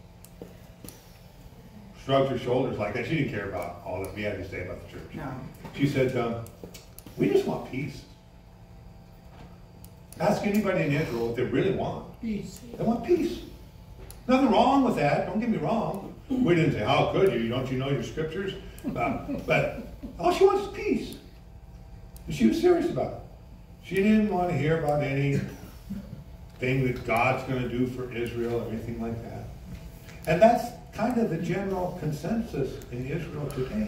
shrugged her shoulders like that. She didn't care about all that we had to say about the church. No. She said, we just want peace. Ask anybody in Israel what they really want. Peace. They want peace. Nothing wrong with that. Don't get me wrong. We didn't say, how could you? Don't you know your scriptures? But all she wants is peace. And she was serious about it. She didn't want to hear about anything that God's going to do for Israel or anything like that. And that's kind of the general consensus in Israel today.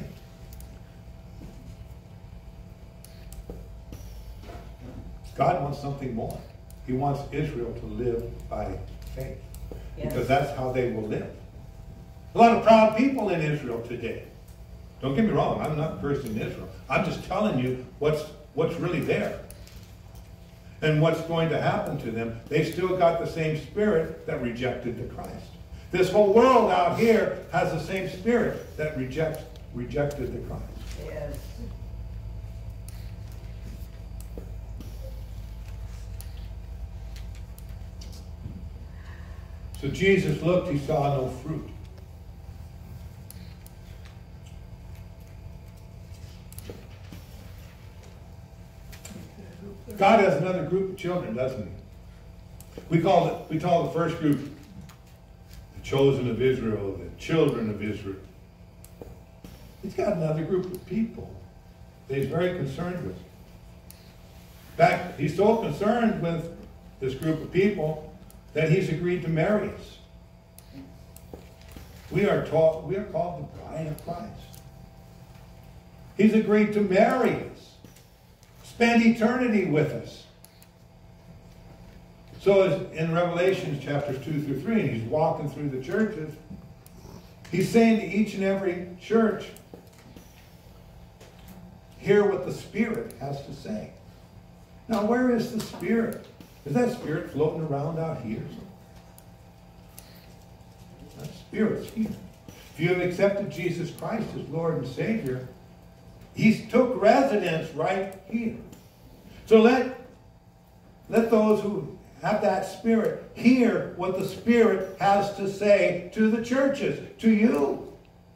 God wants something more. He wants Israel to live by faith. Yes. Because that's how they will live. A lot of proud people in Israel today. Don't get me wrong, I'm not cursing Israel. I'm just telling you what's really there. And what's going to happen to them. They've still got the same spirit that rejected the Christ. This whole world out here has the same spirit that rejected the Christ. Yes. So Jesus looked, he saw no fruit. God has another group of children, doesn't he? We call the first group the chosen of Israel, the children of Israel. He's got another group of people that he's very concerned with. In fact, he's so concerned with this group of people that he's agreed to marry us. We are called the bride of Christ. He's agreed to marry us, spend eternity with us. So as in Revelation chapters 2 through 3, and he's walking through the churches, he's saying to each and every church, hear what the Spirit has to say. Now, where is the Spirit? Is that Spirit floating around out here? That Spirit's here. If you have accepted Jesus Christ as Lord and Savior, He took residence right here. So let those who have that Spirit hear what the Spirit has to say to the churches, to you.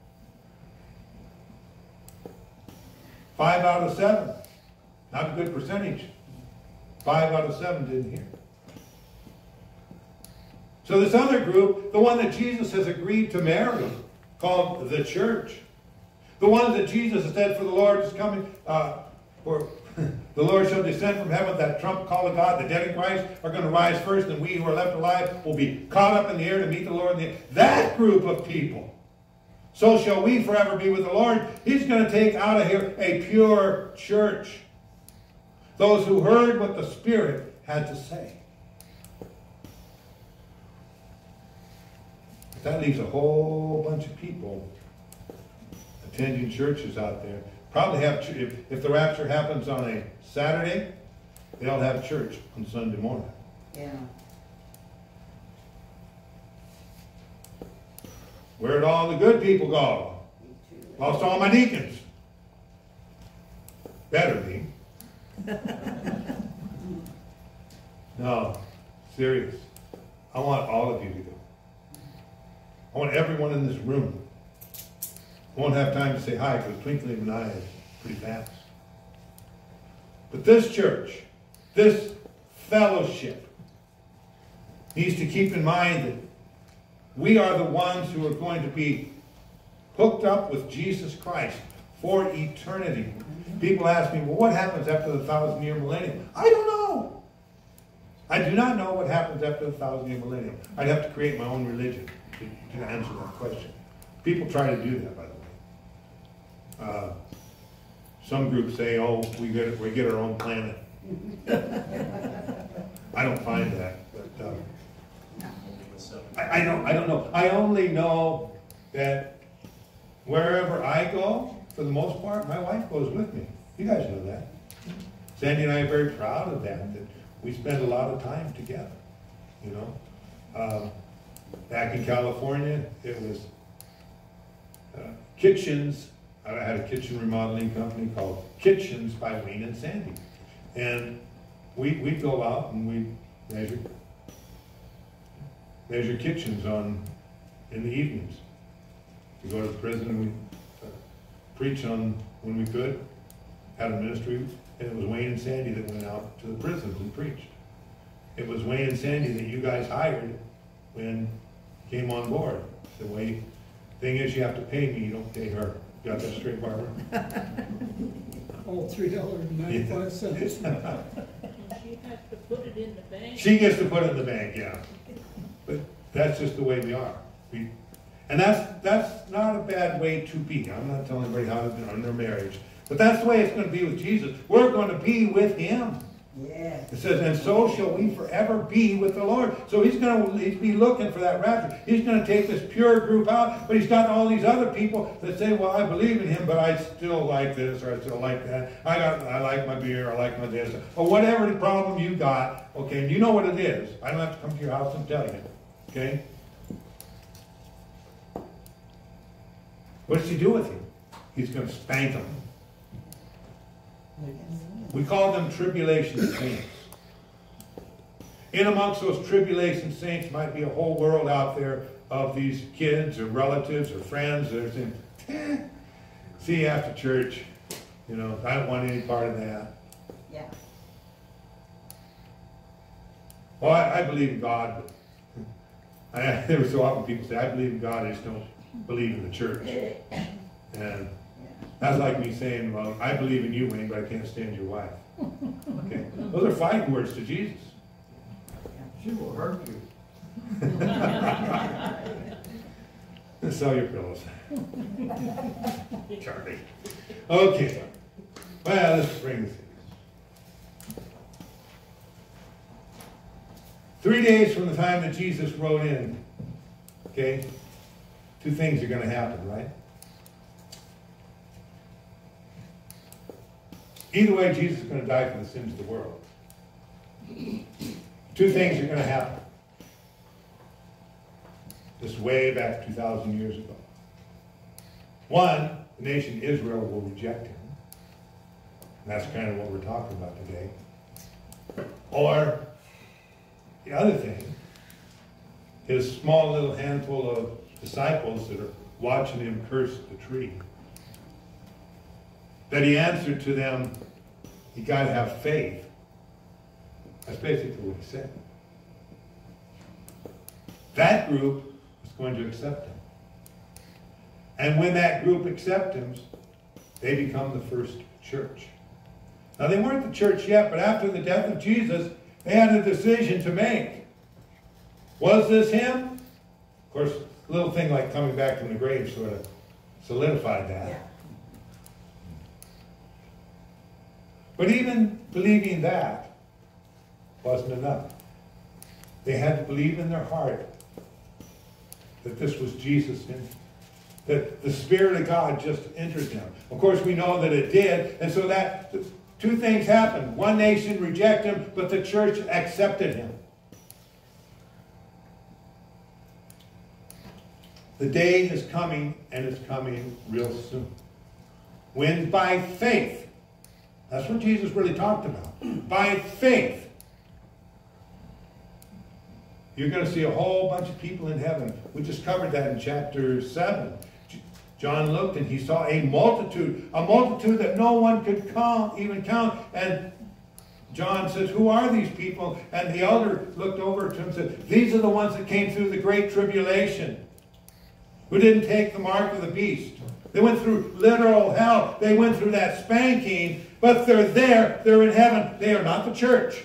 5 out of 7. Not a good percentage. 5 out of 7 didn't hear. So this other group, the one that Jesus has agreed to marry, called the church, the one that Jesus has said, for the Lord is coming, for the Lord shall descend from heaven, that trump call of God, the dead in Christ are going to rise first, and we who are left alive will be caught up in the air to meet the Lord in the air. That group of people so shall we forever be with the Lord. He's going to take out of here a pure church. Those who heard what the Spirit had to say. That leaves a whole bunch of people attending churches out there. Probably have, if the rapture happens on a Saturday, they'll have church on Sunday morning. Yeah. Where'd all the good people go? Lost all my deacons. Better be. No, serious. I want all of you to go. I want everyone in this room. I won't have time to say hi because twinkling of an eye is pretty fast. But this church, this fellowship, needs to keep in mind that we are the ones who are going to be hooked up with Jesus Christ for eternity. People ask me, well, what happens after the 1,000-year millennium? I don't know. I do not know what happens after the 1,000-year millennium. I'd have to create my own religion to answer that question. People try to do that, by the way. Some groups say, oh, we get our own planet. I don't find that. But I don't know. I only know that wherever I go, for the most part, my wife goes with me. You guys know that. Sandy and I are very proud of that we spend a lot of time together. You know, back in California, it was Kitchens. I had a kitchen remodeling company called Kitchens by Wayne and Sandy, and we'd go out and we'd measure kitchens in the evenings. We go to the prison and we preach on when we could. Had a ministry, and it was Wayne and Sandy that went out to the prisons and preached. It was Wayne and Sandy that you guys hired when you came on board. The thing is, you have to pay me, you don't pay her. You got that straight, Barbara? All $3.95. She has to put it in the bank. She gets to put it in the bank, yeah. But that's just the way we are. And that's not a bad way to be. I'm not telling anybody how to run their marriage. But that's the way it's going to be with Jesus. We're going to be with Him. Yes. It says, and so shall we forever be with the Lord. So He's going to be looking for that rapture. He's going to take this pure group out, but He's got all these other people that say, well, I believe in Him, but I still like this, or I still like that. I like my beer, I like my this, or whatever the problem you got. Okay, and you know what it is. I don't have to come to your house and tell you. Okay? What does He do with you? He's going to spank them. We call them tribulation saints. In amongst those tribulation saints might be a whole world out there of these kids or relatives or friends that are saying, see you after church. You know, I don't want any part of that. Yeah. Well, I believe in God. There so often people say, I believe in God, I just don't believe in the church. And that's like me saying, well, I believe in you, Wayne, but I can't stand your wife. Okay? Those are fighting words to Jesus. She will hurt you. Sell your pillows. Charlie. Okay. Well, let's bring this in. 3 days from the time that Jesus rode in, okay, two things are going to happen, right? Either way, Jesus is going to die for the sins of the world. Two things are going to happen. This way back 2,000 years ago. One, the nation Israel will reject Him. And that's kind of what we're talking about today. Or, the other thing, His small little handful of disciples that are watching Him curse the tree. That He answered to them, you got to have faith. That's basically what He said. That group is going to accept Him. And when that group accepts Him, they become the first church. Now, they weren't the church yet, but after the death of Jesus, they had a decision to make. Was this Him? Of course, a little thing like coming back from the grave sort of solidified that. But even believing that wasn't enough. They had to believe in their heart that this was Jesus, and that the Spirit of God just entered them. Of course, we know that it did, and so that two things happened. One nation rejected him, but the church accepted him. The day is coming, and it's coming real soon, when by faith, that's what Jesus really talked about, by faith, you're going to see a whole bunch of people in heaven. We just covered that in chapter 7. John looked and he saw a multitude that no one could even count. And John says, who are these people? And the elder looked over to him and said, these are the ones that came through the great tribulation, who didn't take the mark of the beast. They went through literal hell. They went through that spanking, but they're there. They're in heaven. They are not the church.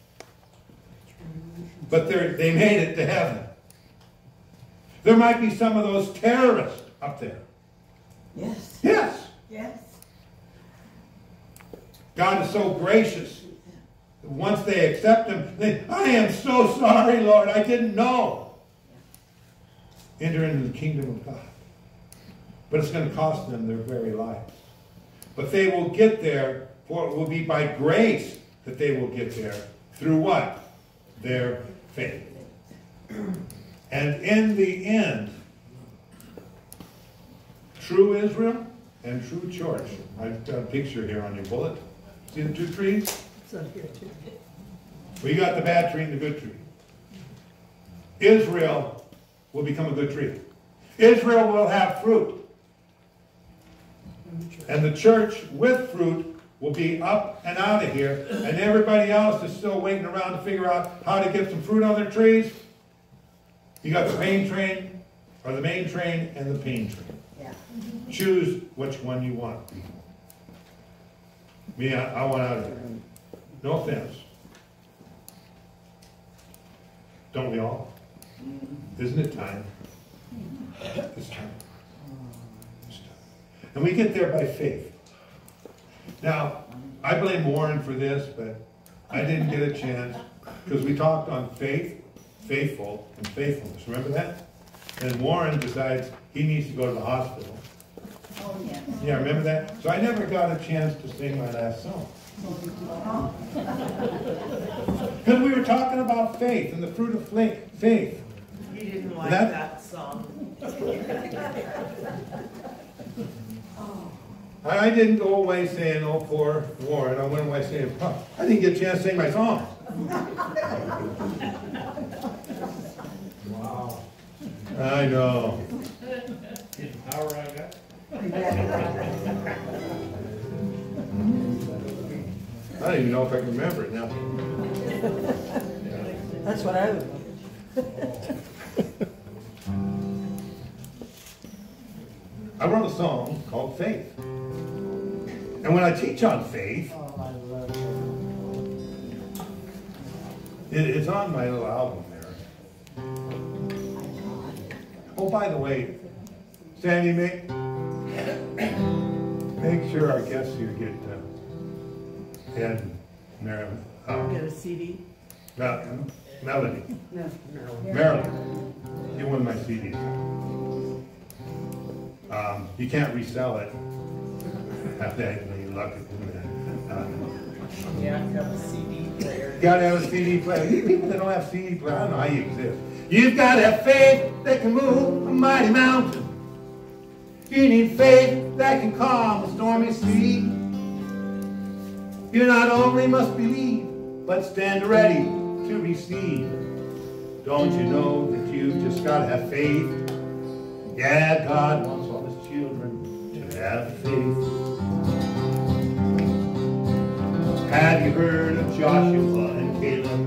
But they made it to heaven. There might be some of those terrorists up there. Yes. Yes. Yes. God is so gracious. Once they accept him, I am so sorry, Lord, I didn't know. Enter into the kingdom of God. But it's going to cost them their very lives. But they will get there, for it will be by grace that they will get there. Through what? Their faith. And in the end, true Israel and true church. I've got a picture here on your bullet. See the two trees? It's on here too. Well, you got the bad tree and the good tree. Israel will become a good tree. Israel will have fruit. And the church with fruit will be up and out of here, and everybody else is still waiting around to figure out how to get some fruit on their trees. You got the pain train, or the main train, and the pain train. Yeah. Choose which one you want. Me, I want out of here. No offense. Don't we all? Isn't it time? It's time. It's time. And we get there by faith. Now, I blame Warren for this, but I didn't get a chance because we talked on faith, faithful, and faithfulness. Remember that? And Warren decides he needs to go to the hospital. Oh, yeah. Yeah, remember that? So I never got a chance to sing my last song. Because we were talking about faith and the fruit of faith. You didn't like that song. I didn't go away saying, oh, poor Warren. I went away saying, oh, I didn't get a chance to sing my song. Wow. I know. Power I got. I don't even know if I can remember it now. That's what I would. I wrote a song called Faith. And when I teach on faith, it's on my little album there. Oh, by the way, Sandy, make sure our guests here get Ed, Marilyn. Get a CD? Melody. No. Marilyn. Get one of my CDs. You can't resell it. Have that any luck with that. You have to have a CD player. You gotta have a CD player. You people that don't have CD player, I don't know how you exist. You've got to have faith that can move a mighty mountain. You need faith that can calm a stormy sea. You not only must believe, but stand ready to receive. Don't you know that you've just got to have faith? Yeah, God wants all his children to have faith. Have you heard of Joshua and Caleb?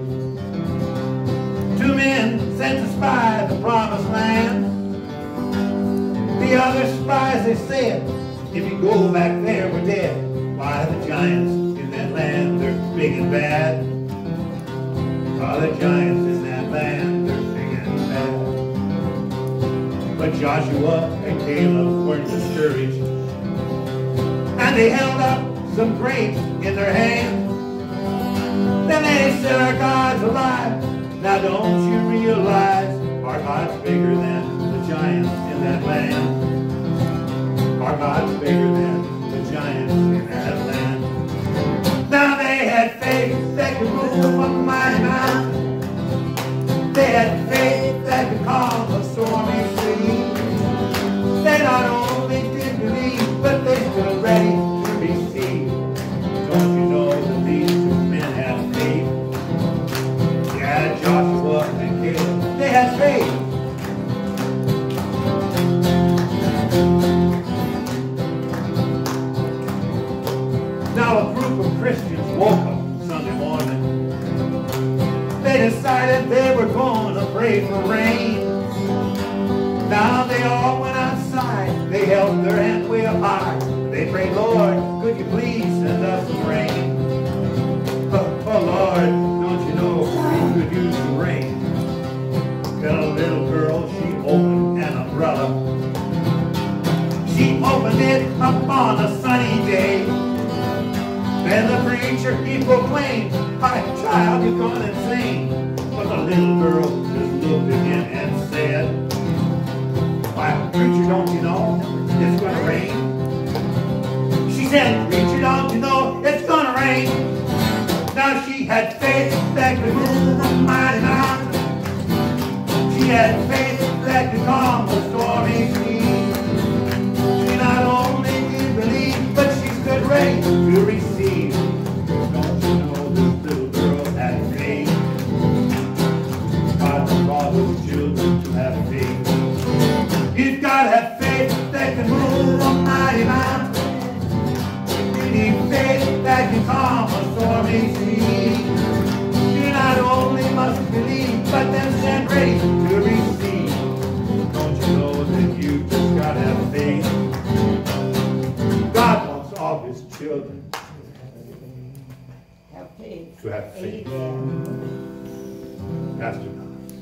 2 men sent to spy the promised land. The other spies, they said, if you go back there, we're dead. Why, the giants in that land, they're big and bad. Oh, the giants in that land, they're big and bad. But Joshua and Caleb weren't discouraged, and they held up some grapes in their hands. Then they said, our God's alive. Now don't you realize our God's bigger than the giants in that land? Our God's bigger than the giants in that land. Now they had faith that could move a mighty mountain. They had faith that could calm a stormy sea. They not only did believe, but they stood ready to receive. Don't you know that these two men had faith? Yeah, Joshua and Caleb, they had faith. Now a group of Christians woke up Sunday morning. They decided they were going to pray for rain. Now they all went outside. They held their hand way up high. They prayed, Lord, could you please send us some rain? Oh Lord, don't you know we could use some rain? Got a little girl, she opened an umbrella. She opened it up on a sunny day. Then the preacher, he proclaimed, my child, you've gone insane. But the little girl just looked at him and said, why, preacher, don't you know it's going to rain? She said, preacher, don't you know it's going to rain? Now she had faith that could move a mighty mountain. She had faith that could calm a stormy sea. She not only did believe, but she stood ready to receive. Don't you know this little girl had faith? God brought his children to have faith. You've got to have faith that can move a mighty mountain. You need faith that can calm a stormy sea. You not only must believe, but then stand ready to receive. Don't you know that you just got to have faith? God wants all his children Have faith. to have faith. Pastor Don.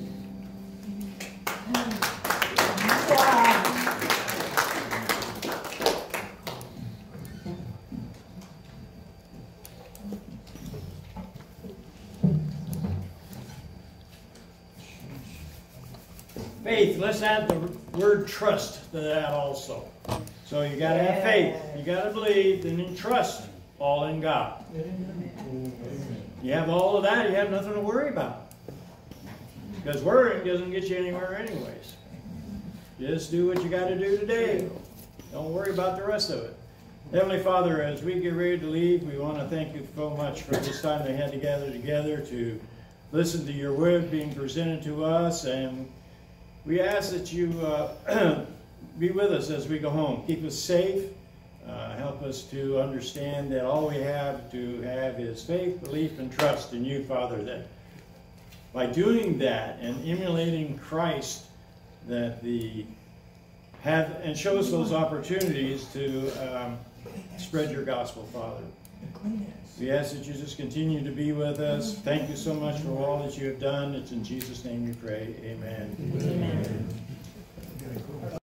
Faith, let's add the word trust to that also. So you got to have faith, you got to believe, and then trust all in God. You have all of that, you have nothing to worry about. Because worrying doesn't get you anywhere anyways. Just do what you got to do today. Don't worry about the rest of it. Heavenly Father, as we get ready to leave, we want to thank you so much for this time they had to gather together to listen to your word being presented to us, and we ask that you be with us as we go home. Keep us safe. Help us to understand that all we have to have is faith, belief, and trust in you, Father, that by doing that and emulating Christ, that and show us those opportunities to spread your gospel, Father. We ask that you just continue to be with us. Thank you so much for all that you have done. It's in Jesus' name we pray. Amen. Amen.